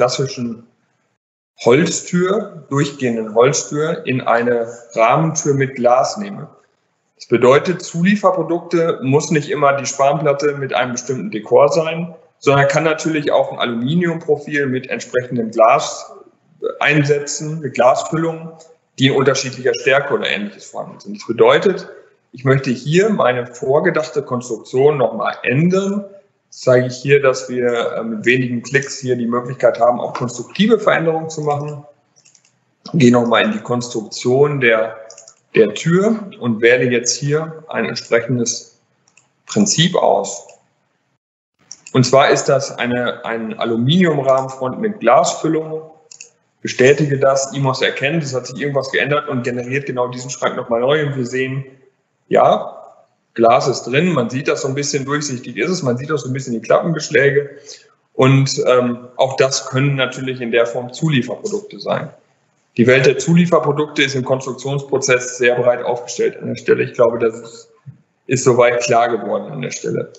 Holztür, durchgehenden Holztür, in eine Rahmentür mit Glas nehme. Das bedeutet, Zulieferprodukte muss nicht immer die Spanplatte mit einem bestimmten Dekor sein, sondern kann natürlich auch ein Aluminiumprofil mit entsprechendem Glas einsetzen, mit Glasfüllungen, die in unterschiedlicher Stärke oder Ähnliches vorhanden sind. Das bedeutet, ich möchte hier meine vorgedachte Konstruktion nochmal ändern. Das zeige ich hier, dass wir mit wenigen Klicks hier die Möglichkeit haben, auch konstruktive Veränderungen zu machen. Gehe nochmal in die Konstruktion der Tür und wähle jetzt hier ein entsprechendes Prinzip aus. Und zwar ist das ein Aluminiumrahmenfront mit Glasfüllung. Bestätige das, IMOS erkennt, es hat sich irgendwas geändert und generiert genau diesen Schrank nochmal neu. Und wir sehen, ja, Glas ist drin, man sieht das so ein bisschen, durchsichtig ist es, man sieht auch so ein bisschen die Klappenbeschläge. Und auch das können natürlich in der Form Zulieferprodukte sein. Die Welt der Zulieferprodukte ist im Konstruktionsprozess sehr breit aufgestellt an der Stelle. Ich glaube, das ist soweit klar geworden an der Stelle.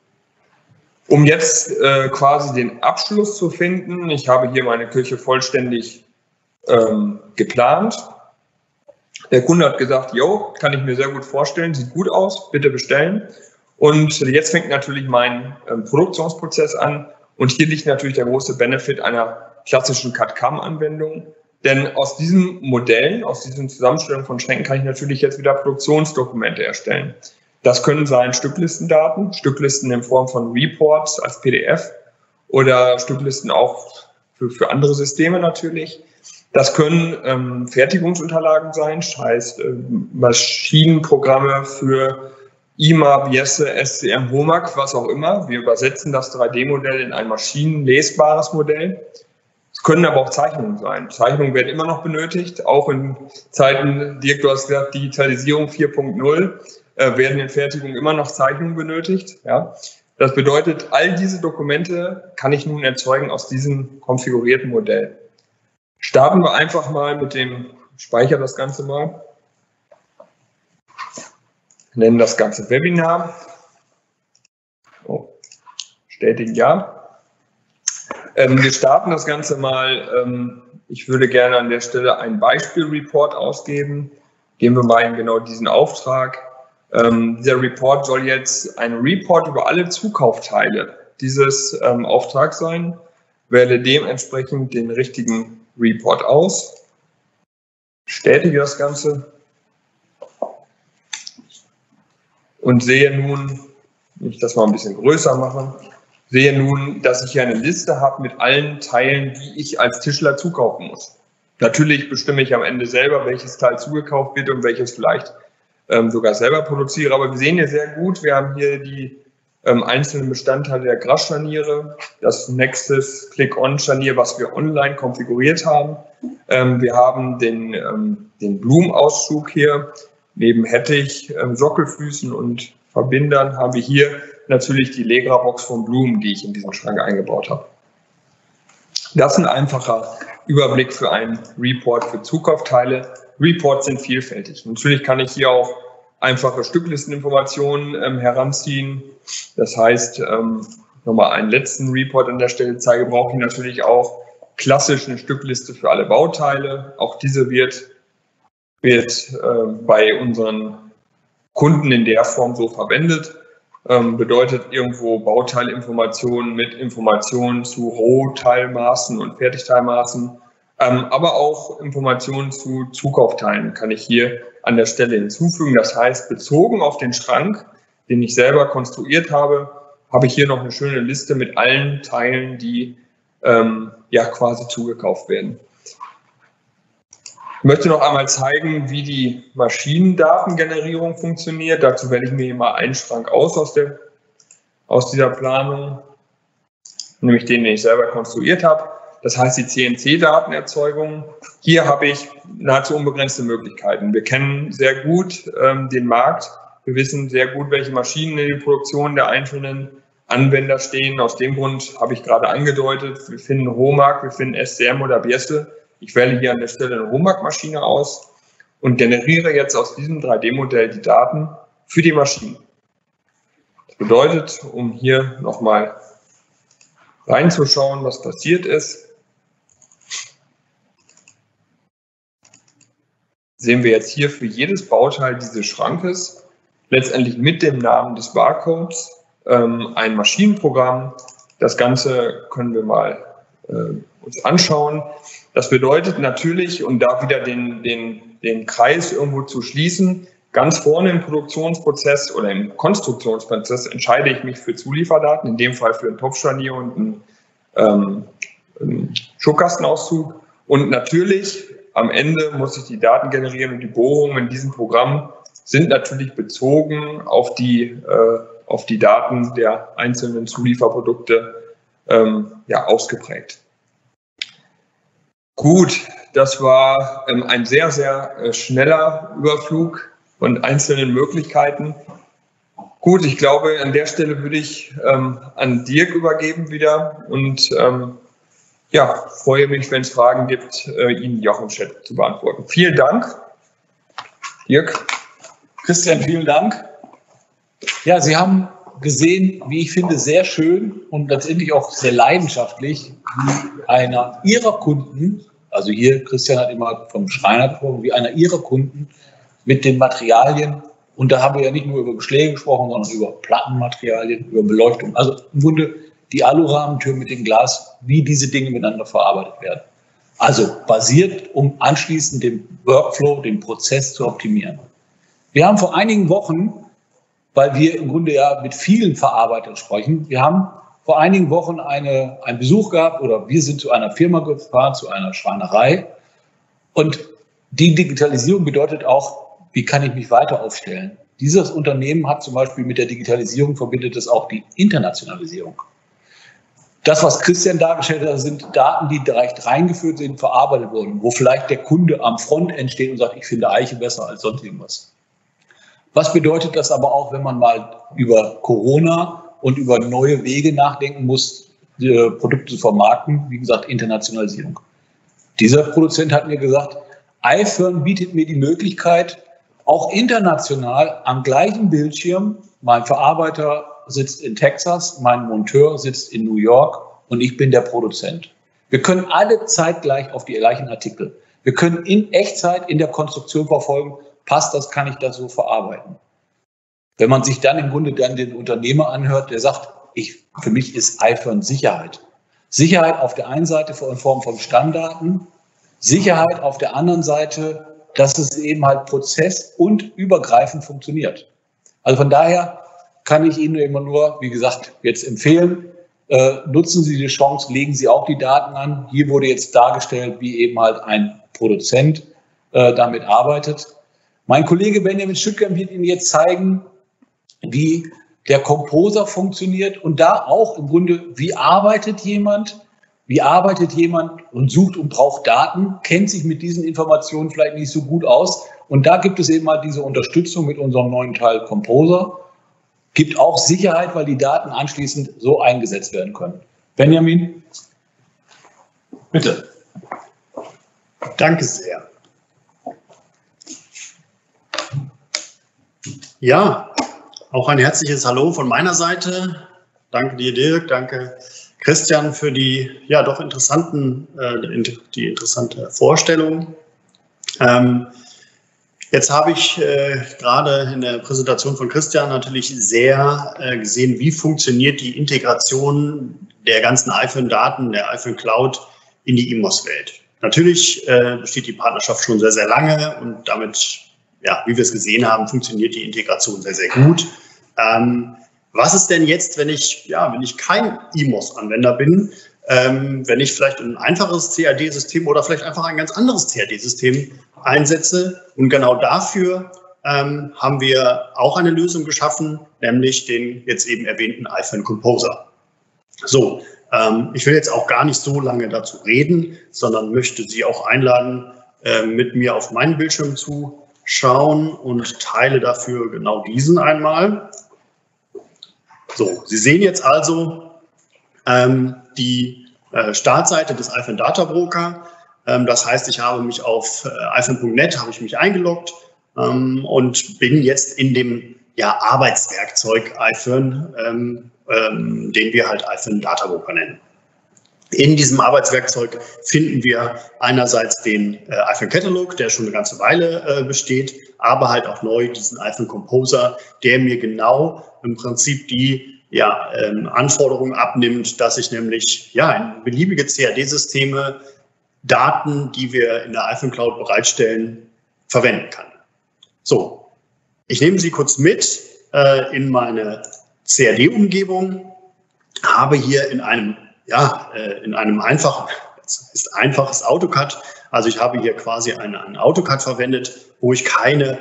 Um jetzt quasi den Abschluss zu finden, ich habe hier meine Küche vollständig geplant. Der Kunde hat gesagt, jo, kann ich mir sehr gut vorstellen, sieht gut aus, bitte bestellen. Und jetzt fängt natürlich mein Produktionsprozess an. Und hier liegt natürlich der große Benefit einer klassischen CAD-CAM-Anwendung. Denn aus diesen Modellen, aus diesen Zusammenstellungen von Schränken kann ich natürlich jetzt wieder Produktionsdokumente erstellen. Das können sein Stücklistendaten, Stücklisten in Form von Reports als PDF oder Stücklisten auch für andere Systeme natürlich. Das können Fertigungsunterlagen sein, das heißt Maschinenprogramme für IMA, Biesse, SCM, HOMAG, was auch immer. Wir übersetzen das 3D-Modell in ein maschinenlesbares Modell. Es können aber auch Zeichnungen sein. Zeichnungen werden immer noch benötigt, auch in Zeiten, Dirk, du hast gesagt, Digitalisierung 4.0, werden in Fertigung immer noch Zeichnungen benötigt. Ja. Das bedeutet, all diese Dokumente kann ich nun erzeugen aus diesem konfigurierten Modell. Starten wir einfach mal mit dem, ich speichere das Ganze mal, nennen das Ganze Webinar. Oh, bestätigen ja. Wir starten das Ganze mal. Ich würde gerne an der Stelle einen Beispielreport ausgeben. Gehen wir mal in genau diesen Auftrag. Dieser Report soll jetzt ein Report über alle Zukaufteile dieses Auftrags sein. Wähle dementsprechend den richtigen Report aus. Bestätige das Ganze. Und sehe nun, wenn ich das mal ein bisschen größer mache, sehe nun, dass ich hier eine Liste habe mit allen Teilen, die ich als Tischler zukaufen muss. Natürlich bestimme ich am Ende selber, welches Teil zugekauft wird und welches vielleicht sogar selber produziere. Aber wir sehen hier sehr gut, wir haben hier die einzelnen Bestandteile der Grasscharniere, das Nexus Click-On-Scharnier, was wir online konfiguriert haben. Wir haben den Blumenauszug hier. Neben Hettich, Sockelfüßen und Verbindern haben wir hier natürlich die Legra-Box von Blumen, die ich in diesen Schrank eingebaut habe. Das ist ein einfacher Überblick für einen Report für Zukaufteile. Reports sind vielfältig. Natürlich kann ich hier auch einfache Stücklisteninformationen heranziehen. Das heißt, nochmal einen letzten Report an der Stelle zeige, brauche ich natürlich auch klassisch eine Stückliste für alle Bauteile. Auch diese wird bei unseren Kunden in der Form so verwendet. Bedeutet irgendwo Bauteilinformationen mit Informationen zu Rohteilmaßen und Fertigteilmaßen. Aber auch Informationen zu Zukaufteilen kann ich hier an der Stelle hinzufügen. Das heißt, bezogen auf den Schrank, den ich selber konstruiert habe, habe ich hier noch eine schöne Liste mit allen Teilen, die quasi zugekauft werden. Ich möchte noch einmal zeigen, wie die Maschinendatengenerierung funktioniert. Dazu wähle ich mir hier mal einen Schrank aus dieser Planung, nämlich den ich selber konstruiert habe. Das heißt die CNC-Datenerzeugung. Hier habe ich nahezu unbegrenzte Möglichkeiten. Wir kennen sehr gut den Markt. Wir wissen sehr gut, welche Maschinen in der Produktion der einzelnen Anwender stehen. Aus dem Grund habe ich gerade angedeutet, wir finden HOMAG, wir finden SCM oder Biesse. Ich wähle hier an der Stelle eine HOMAG-Maschine aus und generiere jetzt aus diesem 3D-Modell die Daten für die Maschine. Das bedeutet, um hier nochmal reinzuschauen, was passiert ist, sehen wir jetzt hier für jedes Bauteil dieses Schrankes letztendlich mit dem Namen des Barcodes ein Maschinenprogramm. Das Ganze können wir mal uns anschauen. Das bedeutet natürlich, um da wieder den Kreis irgendwo zu schließen, ganz vorne im Produktionsprozess oder im Konstruktionsprozess entscheide ich mich für Zulieferdaten, in dem Fall für einen Topfscharnier und einen Schubkastenauszug. Und natürlich am Ende muss ich die Daten generieren und die Bohrungen in diesem Programm sind natürlich bezogen auf die Daten der einzelnen Zulieferprodukte ausgeprägt. Gut, das war ein sehr, sehr schneller Überflug von einzelnen Möglichkeiten. Gut, ich glaube, an der Stelle würde ich an Dirk übergeben wieder und freue mich, wenn es Fragen gibt, Ihnen auch im Chat zu beantworten. Vielen Dank. Dirk. Christian, vielen Dank. Ja, Sie haben gesehen, wie ich finde, sehr schön und letztendlich auch sehr leidenschaftlich, wie einer Ihrer Kunden, also hier, Christian hat immer vom Schreiner gesprochen, wie einer Ihrer Kunden mit den Materialien, und da haben wir ja nicht nur über Beschläge gesprochen, sondern über Plattenmaterialien, über Beleuchtung, also im Grunde die Alurahmentür mit dem Glas, wie diese Dinge miteinander verarbeitet werden. Also basiert, um anschließend den Workflow, den Prozess zu optimieren. Wir haben vor einigen Wochen, weil wir im Grunde ja mit vielen Verarbeitern sprechen, wir haben vor einigen Wochen einen Besuch gehabt oder wir sind zu einer Firma gefahren, zu einer Schreinerei. Und die Digitalisierung bedeutet auch, wie kann ich mich weiter aufstellen? Dieses Unternehmen hat zum Beispiel mit der Digitalisierung verbindet es auch die Internationalisierung. Das, was Christian dargestellt hat, sind Daten, die direkt reingeführt sind, verarbeitet wurden, wo vielleicht der Kunde am Frontend steht und sagt, ich finde Eiche besser als sonst irgendwas. Was bedeutet das aber auch, wenn man mal über Corona und über neue Wege nachdenken muss, Produkte zu vermarkten? Wie gesagt, Internationalisierung. Dieser Produzent hat mir gesagt, iFirm bietet mir die Möglichkeit, auch international am gleichen Bildschirm, mein Verarbeiter sitzt in Texas, mein Monteur sitzt in New York und ich bin der Produzent. Wir können alle zeitgleich auf die gleichen Artikel. Wir können in Echtzeit in der Konstruktion verfolgen, passt das, kann ich das so verarbeiten. Wenn man sich dann im Grunde dann den Unternehmer anhört, der sagt, für mich ist iFirm Sicherheit. Sicherheit auf der einen Seite in Form von Stammdaten, Sicherheit auf der anderen Seite, dass es eben halt prozess- und übergreifend funktioniert. Also von daher kann ich Ihnen immer nur, wie gesagt, jetzt empfehlen, nutzen Sie die Chance, legen Sie auch die Daten an. Hier wurde jetzt dargestellt, wie eben halt ein Produzent damit arbeitet. Mein Kollege Benjamin Schüttgen wird Ihnen jetzt zeigen, wie der Composer funktioniert und da auch im Grunde, wie arbeitet jemand und sucht und braucht Daten, kennt sich mit diesen Informationen vielleicht nicht so gut aus. Und da gibt es eben mal diese Unterstützung mit unserem neuen Teil Composer. Gibt auch Sicherheit, weil die Daten anschließend so eingesetzt werden können. Benjamin, bitte. Danke sehr. Ja, auch ein herzliches Hallo von meiner Seite. Danke dir, Dirk, danke Christian für die doch die interessante Vorstellung. Jetzt habe ich gerade in der Präsentation von Christian natürlich sehr gesehen, wie funktioniert die Integration der ganzen iFirm-Daten, der iFirm Cloud in die IMOS-Welt. Natürlich besteht die Partnerschaft schon sehr, sehr lange und damit, ja, wie wir es gesehen haben, funktioniert die Integration sehr, sehr gut. Was ist denn jetzt, wenn ich kein EMOS-Anwender bin, wenn ich vielleicht ein einfaches CAD-System oder vielleicht einfach ein ganz anderes CAD-System einsetze? Und genau dafür haben wir auch eine Lösung geschaffen, nämlich den jetzt eben erwähnten iFan Composer. So, ich will jetzt auch gar nicht so lange dazu reden, sondern möchte Sie auch einladen, mit mir auf meinen Bildschirm zu schauen und teile dafür genau diesen einmal. So, Sie sehen jetzt also die Startseite des iFan Data Broker. Das heißt, ich habe mich auf ifan.net eingeloggt und bin jetzt in dem Arbeitswerkzeug iFan, den wir halt iFan Data Broker nennen. In diesem Arbeitswerkzeug finden wir einerseits den iFan Catalog, der schon eine ganze Weile besteht, aber halt auch neu diesen iFan Composer, der mir genau im Prinzip die Anforderungen abnimmt, dass ich nämlich in beliebige CAD-Systeme Daten, die wir in der iFan Cloud bereitstellen, verwenden kann. So, ich nehme Sie kurz mit in meine CAD-Umgebung, habe hier in einem einfaches AutoCAD, also ich habe hier quasi einen AutoCAD verwendet, wo ich keine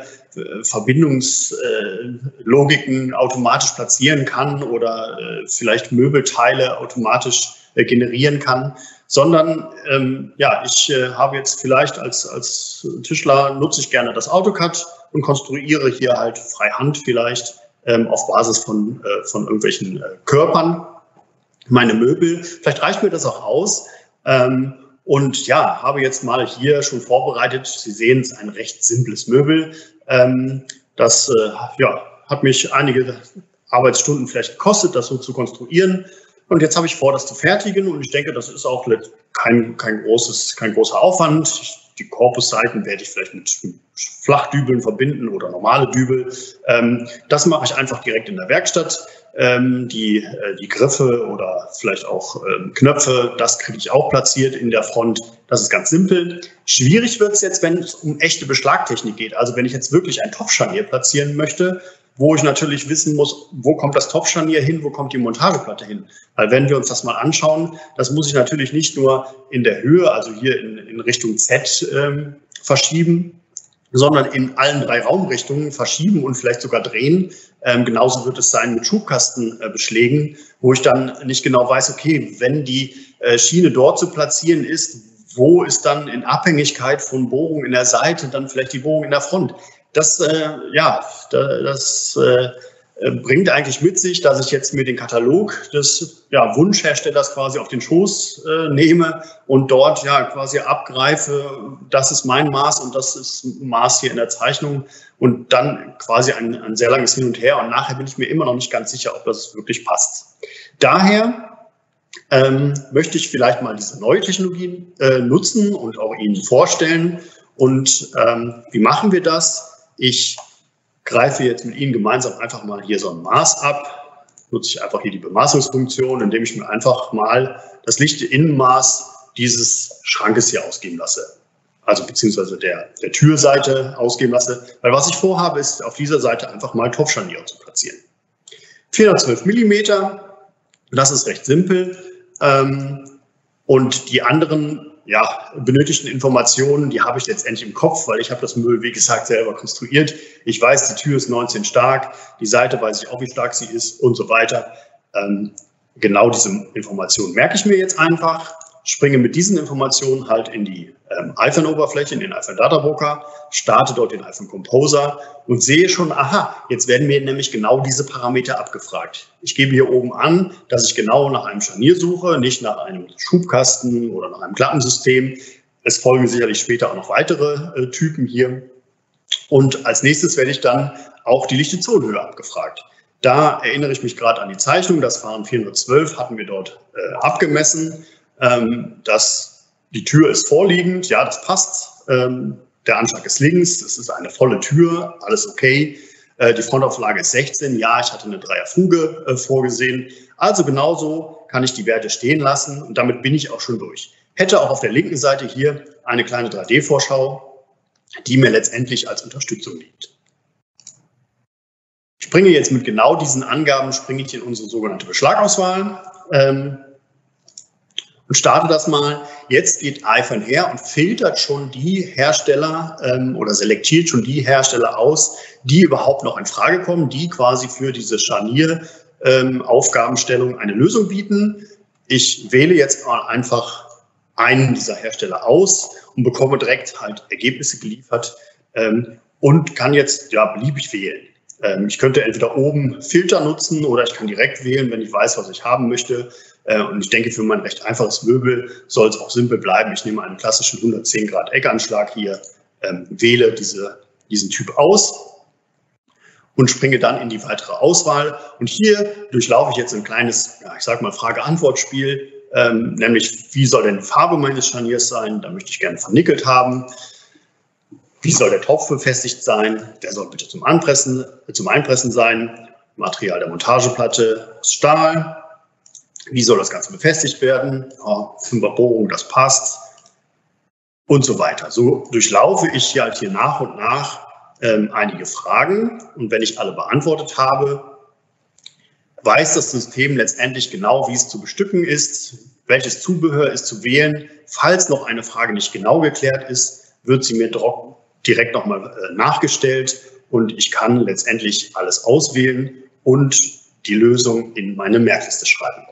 Verbindungslogiken automatisch platzieren kann oder vielleicht Möbelteile automatisch generieren kann, sondern ich habe jetzt vielleicht als Tischler nutze ich gerne das AutoCAD und konstruiere hier halt freihand vielleicht auf Basis von irgendwelchen Körpern meine Möbel. Vielleicht reicht mir das auch aus. Und ja, habe jetzt mal hier schon vorbereitet. Sie sehen, es ist ein recht simples Möbel. Das hat mich einige Arbeitsstunden vielleicht gekostet, das so zu konstruieren. Und jetzt habe ich vor, das zu fertigen. Und ich denke, das ist auch kein großer Aufwand. Die Korpusseiten werde ich vielleicht mit Flachdübeln verbinden oder normale Dübel. Das mache ich einfach direkt in der Werkstatt. Die Griffe oder vielleicht auch Knöpfe, das kriege ich auch platziert in der Front. Das ist ganz simpel. Schwierig wird es jetzt, wenn es um echte Beschlagtechnik geht. Also wenn ich jetzt wirklich ein Topfscharnier platzieren möchte, wo ich natürlich wissen muss, wo kommt das Topfscharnier hin, wo kommt die Montageplatte hin. Weil wenn wir uns das mal anschauen, das muss ich natürlich nicht nur in der Höhe, also hier in Richtung Z verschieben, sondern in allen 3 Raumrichtungen verschieben und vielleicht sogar drehen. Genauso wird es sein mit Schubkastenbeschlägen, wo ich dann nicht genau weiß, okay, wenn die Schiene dort zu platzieren ist, wo ist dann in Abhängigkeit von Bohrung in der Seite dann vielleicht die Bohrung in der Front. Das bringt eigentlich mit sich, dass ich jetzt mir den Katalog des Wunschherstellers quasi auf den Schoß nehme und dort quasi abgreife, das ist mein Maß und das ist Maß hier in der Zeichnung und dann quasi ein sehr langes Hin und Her und nachher bin ich mir immer noch nicht ganz sicher, ob das wirklich passt. Daher möchte ich vielleicht mal diese neue Technologie nutzen und auch Ihnen vorstellen. Und wie machen wir das? Ich greife jetzt mit Ihnen gemeinsam einfach mal hier so ein Maß ab. Nutze ich einfach hier die Bemaßungsfunktion, indem ich mir einfach mal das lichte Innenmaß dieses Schrankes hier ausgeben lasse. Also beziehungsweise der Türseite ausgeben lasse. Weil was ich vorhabe, ist auf dieser Seite einfach mal Topfscharnier zu platzieren. 412 mm, das ist recht simpel. Und die anderen benötigten Informationen, die habe ich letztendlich im Kopf, weil ich habe das Möbel, wie gesagt, selber konstruiert. Ich weiß, die Tür ist 19 stark, die Seite weiß ich auch, wie stark sie ist und so weiter. Genau diese Informationen merke ich mir jetzt einfach, springe mit diesen Informationen halt in die iFan-Oberfläche, in den iFan Data Broker, starte dort den iFan Composer und sehe schon, aha, jetzt werden mir nämlich genau diese Parameter abgefragt. Ich gebe hier oben an, dass ich genau nach einem Scharnier suche, nicht nach einem Schubkasten oder nach einem Klappensystem. Es folgen sicherlich später auch noch weitere Typen hier. Und als nächstes werde ich dann auch die lichte Zonenhöhe abgefragt. Da erinnere ich mich gerade an die Zeichnung, das waren 412, hatten wir dort abgemessen. Die Tür ist vorliegend, ja, das passt. Der Anschlag ist links, es ist eine volle Tür, alles okay. Die Frontauflage ist 16, ja, ich hatte eine Dreierfuge vorgesehen. Also genauso kann ich die Werte stehen lassen und damit bin ich auch schon durch. Hätte auch auf der linken Seite hier eine kleine 3D-Vorschau, die mir letztendlich als Unterstützung dient. Ich springe jetzt mit genau diesen Angaben in unsere sogenannte Beschlagauswahl und starte das mal. Jetzt geht iPhone her und filtert schon die Hersteller oder selektiert schon die Hersteller aus, die überhaupt noch in Frage kommen, die quasi für diese Scharnier-Aufgabenstellung eine Lösung bieten. Ich wähle jetzt einfach einen dieser Hersteller aus und bekomme direkt halt Ergebnisse geliefert und kann jetzt ja beliebig wählen. Ich könnte entweder oben Filter nutzen oder ich kann direkt wählen, wenn ich weiß, was ich haben möchte. Und ich denke, für mein recht einfaches Möbel soll es auch simpel bleiben. Ich nehme einen klassischen 110 Grad Eckanschlag hier, wähle diesen Typ aus und springe dann in die weitere Auswahl. Und hier durchlaufe ich jetzt ein kleines, ja, ich sag mal, Frage-Antwort-Spiel, nämlich wie soll denn die Farbe meines Scharniers sein? Da möchte ich gerne vernickelt haben. Wie soll der Topf befestigt sein? Der soll bitte zum Einpressen sein. Material der Montageplatte aus Stahl. Wie soll das Ganze befestigt werden? Ja, 5er Bohrung, das passt. Und so weiter. So durchlaufe ich hier halt hier nach und nach einige Fragen. Und wenn ich alle beantwortet habe, weiß das System letztendlich genau, wie es zu bestücken ist, welches Zubehör ist zu wählen. Falls noch eine Frage nicht genau geklärt ist, wird sie mir direkt nochmal nachgestellt und ich kann letztendlich alles auswählen und die Lösung in meine Merkliste schreiben.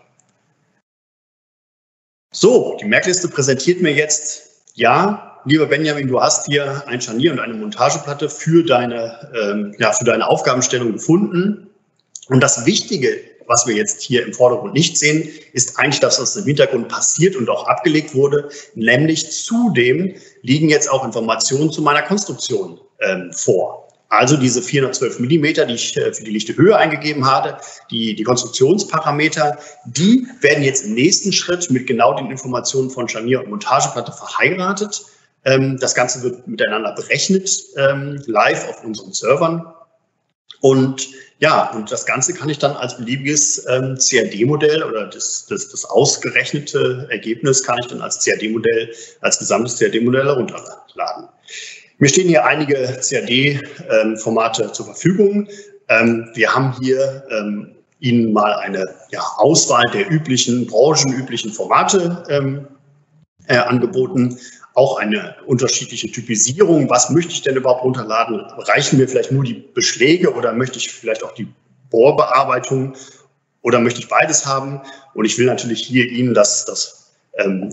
So, die Merkliste präsentiert mir jetzt, ja, lieber Benjamin, du hast hier ein Scharnier und eine Montageplatte für deine Aufgabenstellung gefunden. Und das Wichtige, was wir jetzt hier im Vordergrund nicht sehen, ist eigentlich, dass das im Hintergrund passiert und auch abgelegt wurde. Nämlich zudem liegen jetzt auch Informationen zu meiner Konstruktion vor. Also diese 412 mm, die ich für die lichte Höhe eingegeben habe, die Konstruktionsparameter, die werden jetzt im nächsten Schritt mit genau den Informationen von Scharnier und Montageplatte verheiratet. Das Ganze wird miteinander berechnet, live auf unseren Servern. Und ja, und das Ganze kann ich dann als beliebiges CAD-Modell oder das ausgerechnete Ergebnis kann ich dann als CAD-Modell, als gesamtes CAD-Modell herunterladen. Mir stehen hier einige CAD-Formate zur Verfügung. Wir haben hier Ihnen mal eine Auswahl der branchenüblichen Formate angeboten. Auch eine unterschiedliche Typisierung. Was möchte ich denn überhaupt runterladen? Reichen mir vielleicht nur die Beschläge oder möchte ich vielleicht auch die Bohrbearbeitung oder möchte ich beides haben? Und ich will natürlich hier Ihnen das am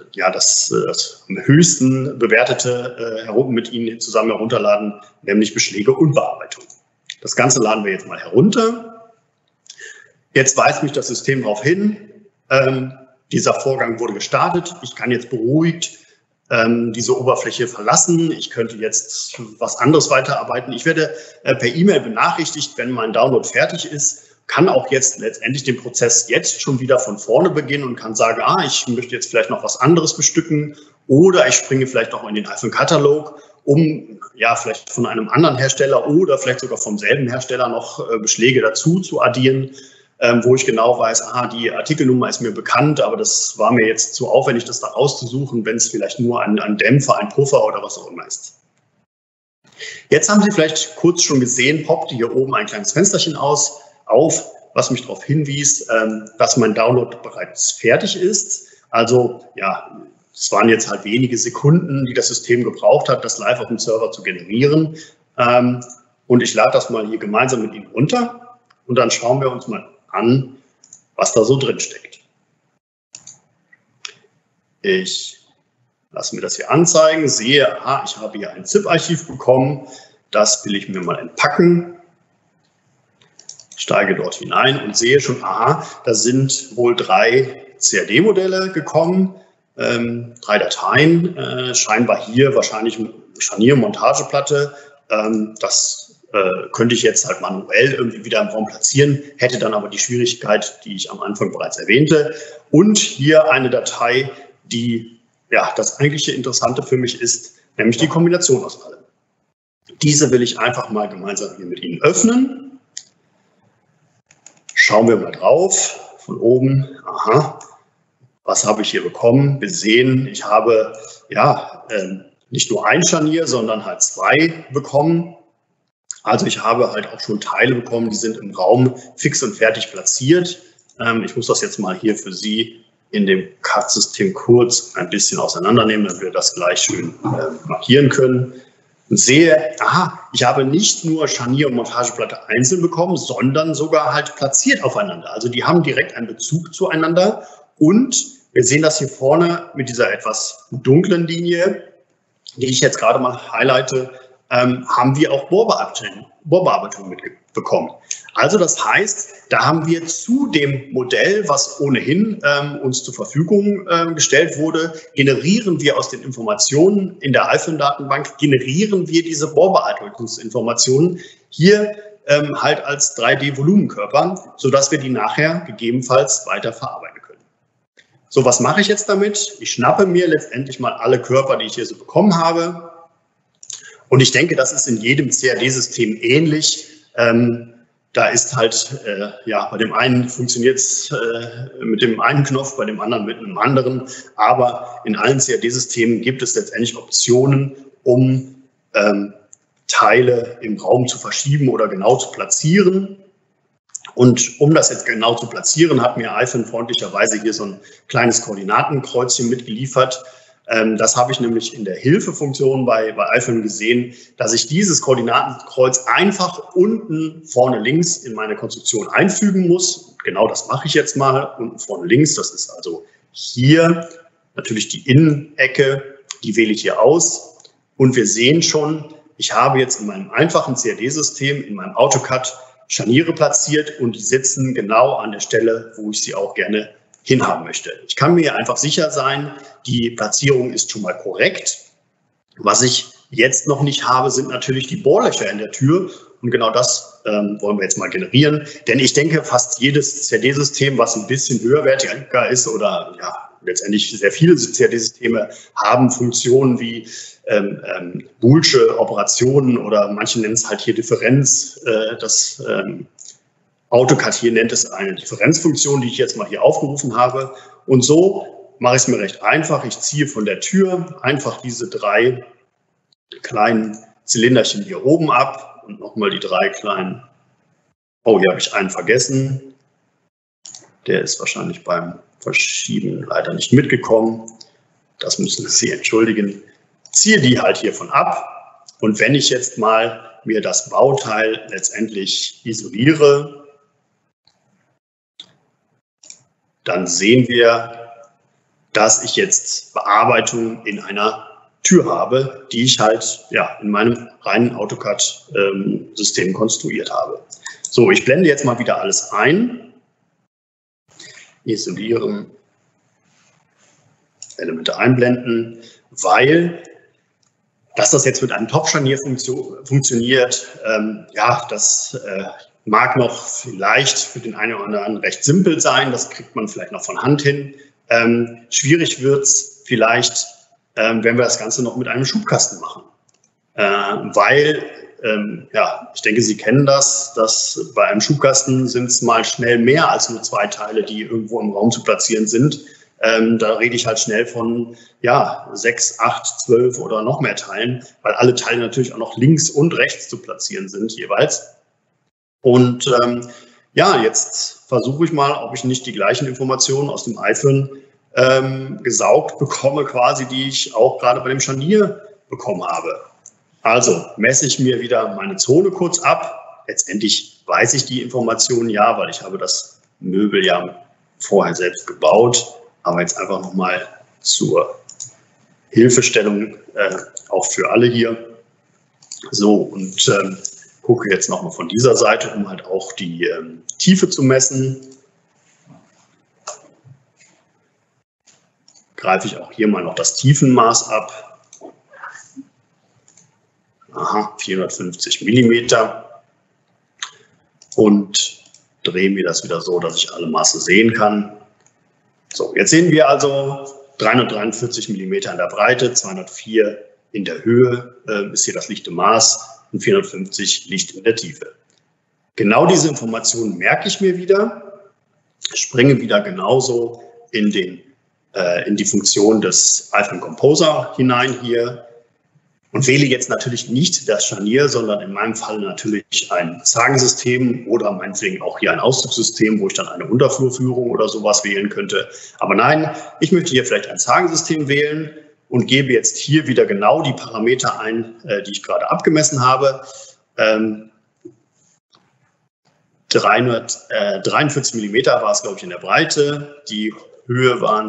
höchsten bewertete mit Ihnen zusammen herunterladen, nämlich Beschläge und Bearbeitung. Das Ganze laden wir jetzt mal herunter. Jetzt weist mich das System darauf hin. Dieser Vorgang wurde gestartet. Ich kann jetzt beruhigt diese Oberfläche verlassen. Ich könnte jetzt was anderes weiterarbeiten. Ich werde per E-Mail benachrichtigt, wenn mein Download fertig ist, kann auch jetzt letztendlich den Prozess jetzt schon wieder von vorne beginnen und kann sagen, ich möchte jetzt vielleicht noch was anderes bestücken oder ich springe vielleicht auch in den iPhone-Katalog, um vielleicht von einem anderen Hersteller oder vielleicht sogar vom selben Hersteller noch Beschläge dazu zu addieren, wo ich genau weiß, die Artikelnummer ist mir bekannt, aber das war mir jetzt zu aufwendig, das da rauszusuchen, wenn es vielleicht nur ein Dämpfer, ein Puffer oder was auch immer ist. Jetzt haben Sie vielleicht kurz schon gesehen, poppte hier oben ein kleines Fensterchen auf, was mich darauf hinwies, dass mein Download bereits fertig ist. Also es waren jetzt halt wenige Sekunden, die das System gebraucht hat, das live auf dem Server zu generieren. Und ich lade das mal hier gemeinsam mit Ihnen runter und dann schauen wir uns mal an, was da so drin steckt. Ich lasse mir das hier anzeigen, sehe, ich habe hier ein ZIP-Archiv bekommen, das will ich mir mal entpacken. Steige dort hinein und sehe schon, da sind wohl 3 CAD-Modelle gekommen, 3 Dateien, scheinbar hier wahrscheinlich Scharnier, Montageplatte. Das könnte ich jetzt halt manuell irgendwie wieder im Raum platzieren, hätte dann aber die Schwierigkeit, die ich am Anfang bereits erwähnte. Und hier eine Datei, die das eigentliche Interessante für mich ist, nämlich die Kombination aus allem. Diese will ich einfach mal gemeinsam hier mit Ihnen öffnen. Schauen wir mal drauf, von oben, was habe ich hier bekommen? Wir sehen, ich habe ja nicht nur ein Scharnier, sondern halt 2 bekommen. Also ich habe halt auch schon Teile bekommen, die sind im Raum fix und fertig platziert. Ich muss das jetzt mal hier für Sie in dem CAD-System kurz ein bisschen auseinandernehmen, damit wir das gleich schön markieren können. Und sehe, aha, ich habe nicht nur Scharnier und Montageplatte einzeln bekommen, sondern sogar halt platziert aufeinander. Also die haben direkt einen Bezug zueinander. Und wir sehen das hier vorne mit dieser etwas dunklen Linie, die ich jetzt gerade mal highlighte, haben wir auch Bohrbearbeitung mitbekommen. Also das heißt, da haben wir zu dem Modell, was ohnehin uns zur Verfügung gestellt wurde, generieren wir aus den Informationen in der iFIN-Datenbank, generieren wir diese Bohrbearbeitungsinformationen hier halt als 3D-Volumenkörper, sodass wir die nachher gegebenenfalls weiter verarbeiten können. So, was mache ich jetzt damit? Ich schnappe mir letztendlich mal alle Körper, die ich hier so bekommen habe. Und ich denke, das ist in jedem CAD-System ähnlich. Da ist halt, ja, bei dem einen funktioniert es mit dem einen Knopf, bei dem anderen mit einem anderen. Aber in allen CAD-Systemen gibt es letztendlich Optionen, um Teile im Raum zu verschieben oder genau zu platzieren. Und um das jetzt genau zu platzieren, hat mir iFIN freundlicherweise hier so ein kleines Koordinatenkreuzchen mitgeliefert. Das habe ich nämlich in der Hilfefunktion bei iFIN gesehen, dass ich dieses Koordinatenkreuz einfach unten vorne links in meine Konstruktion einfügen muss. Genau das mache ich jetzt mal, unten vorne links. Das ist also hier natürlich die Innenecke, die wähle ich hier aus. Und wir sehen schon, ich habe jetzt in meinem einfachen CAD-System, in meinem AutoCAD, Scharniere platziert und die sitzen genau an der Stelle, wo ich sie auch gerne hinhaben möchte. Ich kann mir einfach sicher sein, die Platzierung ist schon mal korrekt. Was ich jetzt noch nicht habe, sind natürlich die Bohrlöcher in der Tür. Und genau das wollen wir jetzt mal generieren. Denn ich denke, fast jedes CAD-System, was ein bisschen höherwertiger ist oder ja, letztendlich sehr viele CAD-Systeme haben Funktionen wie boolsche Operationen oder manche nennen es halt hier Differenz. AutoCAD hier nennt es eine Differenzfunktion, die ich jetzt mal hier aufgerufen habe. Und so mache ich es mir recht einfach. Ich ziehe von der Tür einfach diese 3 kleinen Zylinderchen hier oben ab und nochmal die 3 kleinen. Oh, hier habe ich einen vergessen. Der ist wahrscheinlich beim Verschieben leider nicht mitgekommen. Das müssen Sie entschuldigen. Ziehe die halt hiervon ab. Und wenn ich jetzt mal mir das Bauteil letztendlich isoliere, dann sehen wir, dass ich jetzt Bearbeitung in einer Tür habe, die ich halt ja, in meinem reinen AutoCAD-System konstruiert habe. So, ich blende jetzt mal wieder alles ein. Isolieren, Elemente einblenden, weil dass das jetzt mit einem Topfscharnier funktioniert, ja, das mag noch vielleicht für den einen oder anderen recht simpel sein. Das kriegt man vielleicht noch von Hand hin. Schwierig wird es vielleicht, wenn wir das Ganze noch mit einem Schubkasten machen. Weil, ja, ich denke, Sie kennen das, dass bei einem Schubkasten sind es mal schnell mehr als nur 2 Teile, die irgendwo im Raum zu platzieren sind. Da rede ich halt schnell von ja, 6, 8, 12 oder noch mehr Teilen, weil alle Teile natürlich auch noch links und rechts zu platzieren sind jeweils. Und ja, jetzt versuche ich mal, ob ich nicht die gleichen Informationen aus dem iFIN gesaugt bekomme, quasi, die ich auch gerade bei dem Scharnier bekommen habe. Also messe ich mir wieder meine Zone kurz ab. Letztendlich weiß ich die Informationen ja, weil ich habe das Möbel ja vorher selbst gebaut. Aber jetzt einfach nochmal zur Hilfestellung, auch für alle hier. So, und gucke jetzt nochmal von dieser Seite, um halt auch die Tiefe zu messen. Greife ich auch hier mal noch das Tiefenmaß ab. Aha, 450 Millimeter. Und drehe mir das wieder so, dass ich alle Maße sehen kann. So, jetzt sehen wir also 343 mm in der Breite, 204 in der Höhe ist hier das lichte Maß und 450 liegt in der Tiefe. Genau diese Informationen merke ich mir wieder, springe wieder genauso in den in die Funktion des iFrame Composer hinein hier und wähle jetzt natürlich nicht das Scharnier, sondern in meinem Fall natürlich ein Zagensystem oder meinetwegen auch hier ein Auszugssystem, wo ich dann eine Unterflurführung oder sowas wählen könnte. Aber nein, ich möchte hier vielleicht ein Zagensystem wählen und gebe jetzt hier wieder genau die Parameter ein, die ich gerade abgemessen habe. 343 mm war es, glaube ich, in der Breite. Die Höhe waren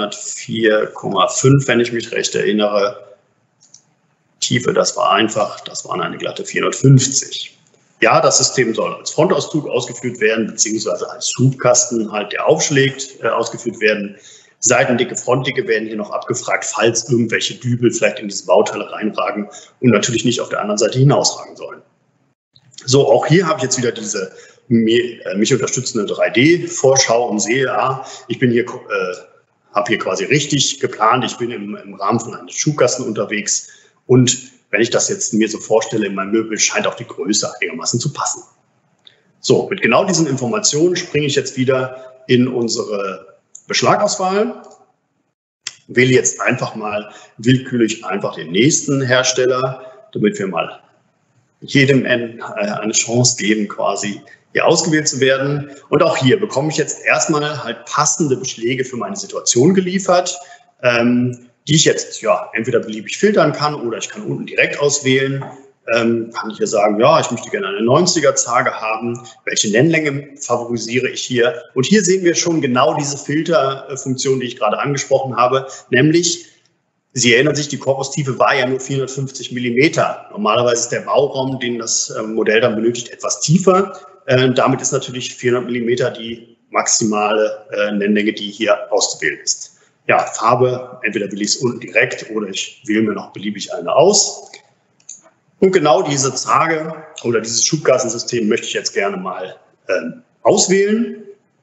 204,5, wenn ich mich recht erinnere. Tiefe, das war einfach, das waren eine glatte 450. Ja, das System soll als Frontauszug ausgeführt werden, beziehungsweise als Schubkasten halt, der aufschlägt, ausgeführt werden. Seitendicke, Frontdicke werden hier noch abgefragt, falls irgendwelche Dübel vielleicht in diese Bauteile reinragen und natürlich nicht auf der anderen Seite hinausragen sollen. So, auch hier habe ich jetzt wieder diese mich unterstützende 3D-Vorschau und sehe, ich bin hier, habe hier quasi richtig geplant, ich bin im Rahmen von einem Schubkasten unterwegs. Und wenn ich das jetzt mir so vorstelle in meinem Möbel, scheint auch die Größe einigermaßen zu passen. So, mit genau diesen Informationen springe ich jetzt wieder in unsere Beschlagauswahl, wähle jetzt einfach mal willkürlich einfach den nächsten Hersteller, damit wir mal jedem eine Chance geben, quasi hier ausgewählt zu werden. Und auch hier bekomme ich jetzt erstmal halt passende Beschläge für meine Situation geliefert, die ich jetzt entweder beliebig filtern kann oder ich kann unten direkt auswählen. Kann ich hier sagen, ich möchte gerne eine 90er-Zage haben. Welche Nennlänge favorisiere ich hier? Und hier sehen wir schon genau diese Filterfunktion, die ich gerade angesprochen habe, nämlich, Sie erinnern sich, die Korpustiefe war ja nur 450 mm. Normalerweise ist der Bauraum, den das Modell dann benötigt, etwas tiefer. Damit ist natürlich 400 mm die maximale Nennlänge, die hier auszuwählen ist. Ja, Farbe, entweder will ich es unten direkt oder ich wähle mir noch beliebig eine aus. Und genau diese Zage oder dieses Schubkastensystem möchte ich jetzt gerne mal auswählen.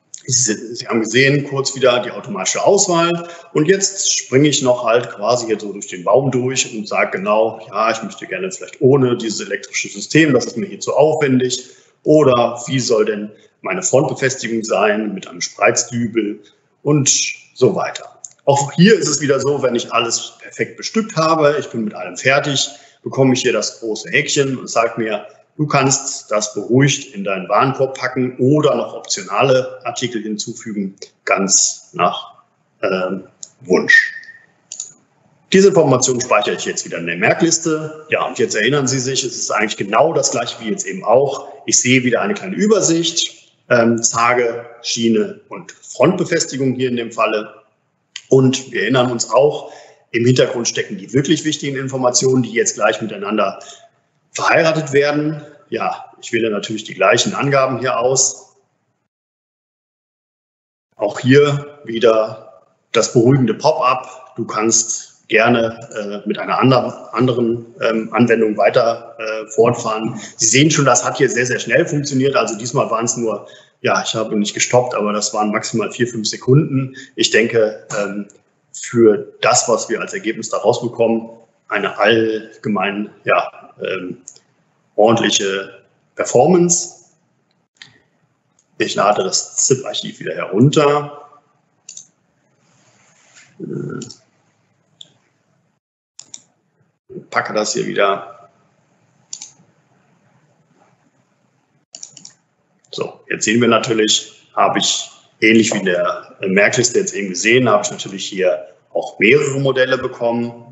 Sie haben gesehen, kurz wieder die automatische Auswahl. Und jetzt springe ich noch halt quasi hier so durch den Baum durch und sage genau, ich möchte gerne vielleicht ohne dieses elektrische System, das ist mir hier zu aufwendig. Oder wie soll denn meine Frontbefestigung sein mit einem Spreizdübel und so weiter. Auch hier ist es wieder so, wenn ich alles perfekt bestückt habe, ich bin mit allem fertig, bekomme ich hier das große Häkchen und sagt mir, du kannst das beruhigt in deinen Warenkorb packen oder noch optionale Artikel hinzufügen, ganz nach Wunsch. Diese Information speichere ich jetzt wieder in der Merkliste. Ja, und jetzt erinnern Sie sich, es ist eigentlich genau das gleiche wie jetzt eben auch. Ich sehe wieder eine kleine Übersicht, Zage, Schiene und Frontbefestigung hier in dem Falle. Und wir erinnern uns auch, im Hintergrund stecken die wirklich wichtigen Informationen, die jetzt gleich miteinander verheiratet werden. Ja, ich wähle natürlich die gleichen Angaben hier aus. Auch hier wieder das beruhigende Pop-up. Du kannst gerne mit einer anderen Anwendung weiter fortfahren. Sie sehen schon, das hat hier sehr, sehr schnell funktioniert. Also diesmal waren es nur, ich habe nicht gestoppt, aber das waren maximal 4-5 Sekunden. Ich denke, für das, was wir als Ergebnis da rausbekommen, eine allgemein ordentliche Performance. Ich lade das ZIP-Archiv wieder herunter. Packe das hier wieder. So, jetzt sehen wir natürlich, habe ich ähnlich wie in der Merkliste jetzt eben gesehen, habe ich natürlich hier auch mehrere Modelle bekommen.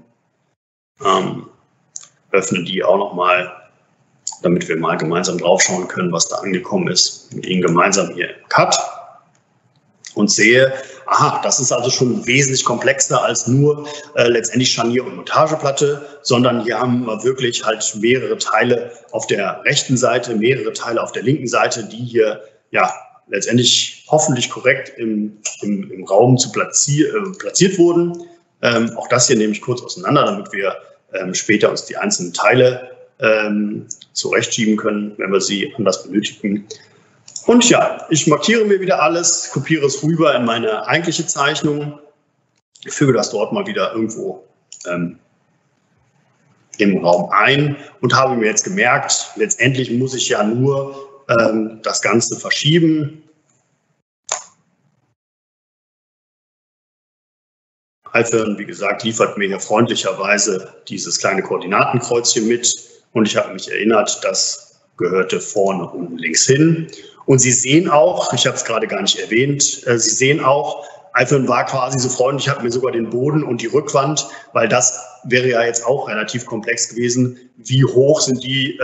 Öffne die auch nochmal, damit wir mal gemeinsam drauf schauen können, was da angekommen ist. Mit Ihnen gemeinsam hier im Cut und sehe, das ist also schon wesentlich komplexer als nur letztendlich Scharnier und Montageplatte, sondern hier haben wir wirklich halt mehrere Teile auf der rechten Seite, mehrere Teile auf der linken Seite, die hier letztendlich hoffentlich korrekt im Raum platziert wurden. Auch das hier nehme ich kurz auseinander, damit wir später uns die einzelnen Teile zurechtschieben können, wenn wir sie anders benötigen. Und ich markiere mir wieder alles, kopiere es rüber in meine eigentliche Zeichnung, füge das dort mal wieder irgendwo im Raum ein und habe mir jetzt gemerkt, letztendlich muss ich ja nur das Ganze verschieben. iPhone, wie gesagt, liefert mir hier freundlicherweise dieses kleine Koordinatenkreuzchen mit und ich habe mich erinnert, das gehörte vorne unten links hin. Und Sie sehen auch, ich habe es gerade gar nicht erwähnt, Sie sehen auch, iPhone war quasi so freundlich, hat mir sogar den Boden und die Rückwand, weil das wäre ja jetzt auch relativ komplex gewesen. Wie hoch sind die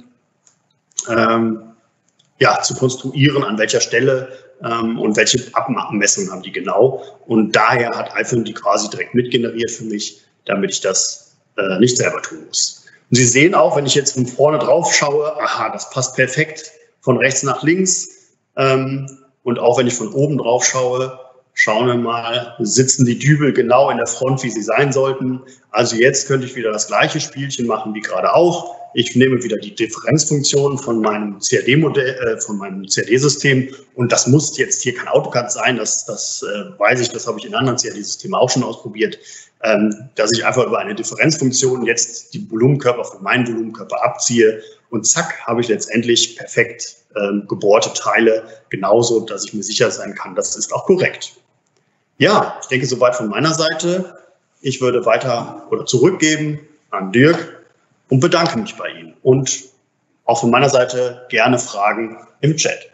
zu konstruieren, an welcher Stelle und welche Abmessungen haben die genau. Und daher hat iPhone die quasi direkt mitgeneriert für mich, damit ich das nicht selber tun muss. Und Sie sehen auch, wenn ich jetzt von vorne drauf schaue, aha, das passt perfekt von rechts nach links. Und auch wenn ich von oben drauf schaue, schauen wir mal, sitzen die Dübel genau in der Front, wie sie sein sollten. Also jetzt könnte ich wieder das gleiche Spielchen machen wie gerade auch. Ich nehme wieder die Differenzfunktion von meinem CAD-Modell, von meinem CAD-System. Und das muss jetzt hier kein AutoCAD sein, das weiß ich, das habe ich in anderen CAD-Systemen auch schon ausprobiert, dass ich einfach über eine Differenzfunktion jetzt die Volumenkörper von meinem Volumenkörper abziehe und zack, habe ich letztendlich perfekt gebohrte Teile, genauso, dass ich mir sicher sein kann, das ist auch korrekt. Ja, ich denke, soweit von meiner Seite. Ich würde weiter oder zurückgeben an Dirk und bedanke mich bei Ihnen. Und auch von meiner Seite gerne Fragen im Chat.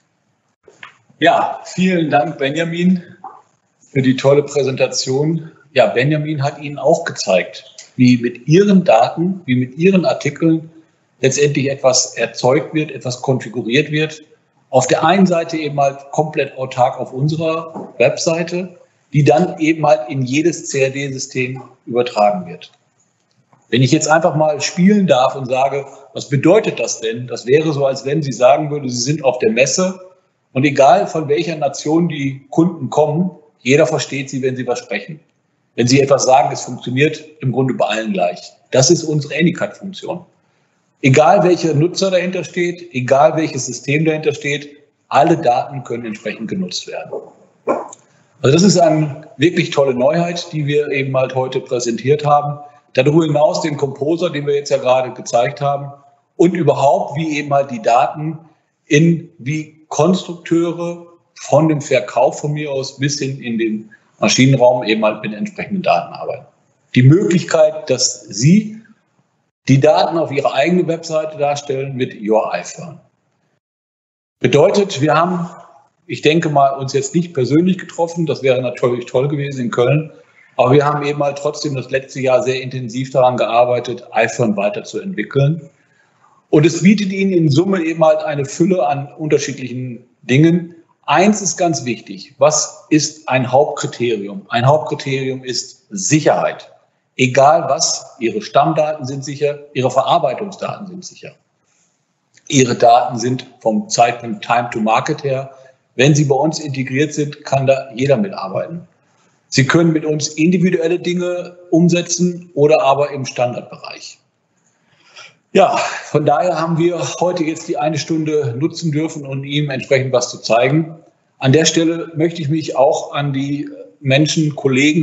Ja, vielen Dank, Benjamin, für die tolle Präsentation. Ja, Benjamin hat Ihnen auch gezeigt, wie mit Ihren Daten, wie mit Ihren Artikeln letztendlich etwas erzeugt wird, etwas konfiguriert wird. Auf der einen Seite eben halt komplett autark auf unserer Webseite, die dann eben halt in jedes CAD-System übertragen wird. Wenn ich jetzt einfach mal spielen darf und sage, was bedeutet das denn? Das wäre so, als wenn Sie sagen würden, Sie sind auf der Messe und egal von welcher Nation die Kunden kommen, jeder versteht Sie, wenn Sie was sprechen. Wenn Sie etwas sagen, es funktioniert im Grunde bei allen gleich. Das ist unsere Anycad-Funktion. Egal welcher Nutzer dahinter steht, egal welches System dahinter steht, alle Daten können entsprechend genutzt werden. Also das ist eine wirklich tolle Neuheit, die wir eben halt heute präsentiert haben. Darüber hinaus den Composer, den wir jetzt ja gerade gezeigt haben und überhaupt, wie eben halt die Daten wie Konstrukteure von dem Verkauf von mir aus bis hin in den Maschinenraum eben halt mit entsprechenden Daten arbeiten. Die Möglichkeit, dass Sie die Daten auf Ihre eigene Webseite darstellen mit Your iPhone. Bedeutet, wir haben, ich denke mal, uns jetzt nicht persönlich getroffen, das wäre natürlich toll gewesen in Köln, aber wir haben eben halt trotzdem das letzte Jahr sehr intensiv daran gearbeitet, iPhone weiterzuentwickeln. Und es bietet Ihnen in Summe eben halt eine Fülle an unterschiedlichen Dingen. Eins ist ganz wichtig. Was ist ein Hauptkriterium? Ein Hauptkriterium ist Sicherheit. Egal was, Ihre Stammdaten sind sicher, Ihre Verarbeitungsdaten sind sicher. Ihre Daten sind vom Zeitpunkt Time to Market her. Wenn sie bei uns integriert sind, kann da jeder mitarbeiten. Sie können mit uns individuelle Dinge umsetzen oder aber im Standardbereich. Ja, von daher haben wir heute jetzt die eine Stunde nutzen dürfen, um Ihnen entsprechend was zu zeigen. An der Stelle möchte ich mich auch an die Kollegen,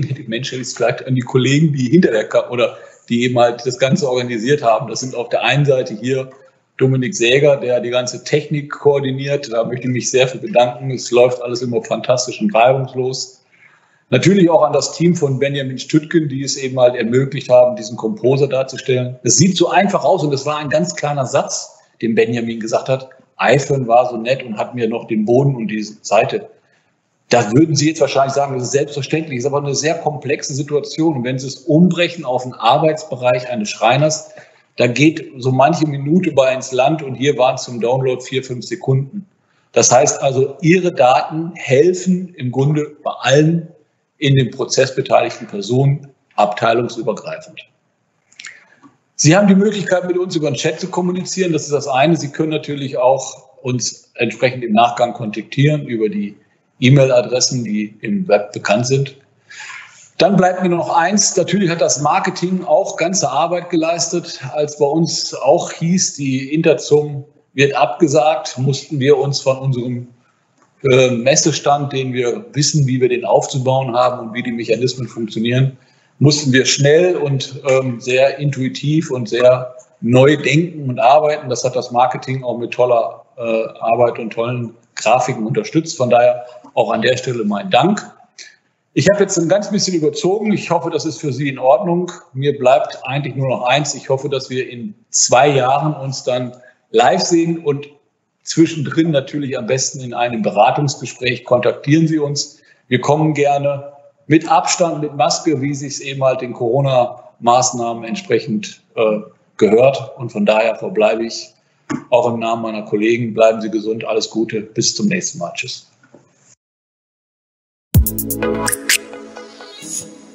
die hinter der oder die eben halt das Ganze organisiert haben. Das sind auf der einen Seite hier Dominik Säger, der die ganze Technik koordiniert. Da möchte ich mich sehr für bedanken. Es läuft alles immer fantastisch und reibungslos. Natürlich auch an das Team von Benjamin Stüttgen, die es eben halt ermöglicht haben, diesen Composer darzustellen. Es sieht so einfach aus und das war ein ganz kleiner Satz, den Benjamin gesagt hat. iPhone war so nett und hat mir noch den Boden und die Seite. Da würden Sie jetzt wahrscheinlich sagen, das ist selbstverständlich, ist aber eine sehr komplexe Situation. Und wenn Sie es umbrechen auf den Arbeitsbereich eines Schreiners, da geht so manche Minute bei ins Land und hier waren es zum Download 4-5 Sekunden. Das heißt also, Ihre Daten helfen im Grunde bei allen in dem Prozess beteiligten Personen abteilungsübergreifend. Sie haben die Möglichkeit, mit uns über den Chat zu kommunizieren. Das ist das eine. Sie können natürlich auch uns entsprechend im Nachgang kontaktieren über die E-Mail-Adressen, die im Web bekannt sind. Dann bleibt mir noch eins. Natürlich hat das Marketing auch ganze Arbeit geleistet. Als bei uns auch hieß, die Interzum wird abgesagt, mussten wir uns von unserem Messestand, den wir wissen, wie wir den aufzubauen haben und wie die Mechanismen funktionieren, mussten wir schnell und sehr intuitiv und sehr neu denken und arbeiten. Das hat das Marketing auch mit toller Arbeit und tollen Grafiken unterstützt. Von daher auch an der Stelle mein Dank. Ich habe jetzt ein ganz bisschen überzogen. Ich hoffe, das ist für Sie in Ordnung. Mir bleibt eigentlich nur noch eins. Ich hoffe, dass wir in 2 Jahren uns dann live sehen und zwischendrin natürlich am besten in einem Beratungsgespräch. Kontaktieren Sie uns. Wir kommen gerne mit Abstand, mit Maske, wie sich es eben halt den Corona-Maßnahmen entsprechend gehört. Und von daher verbleibe ich auch im Namen meiner Kollegen. Bleiben Sie gesund. Alles Gute. Bis zum nächsten Mal. Tschüss.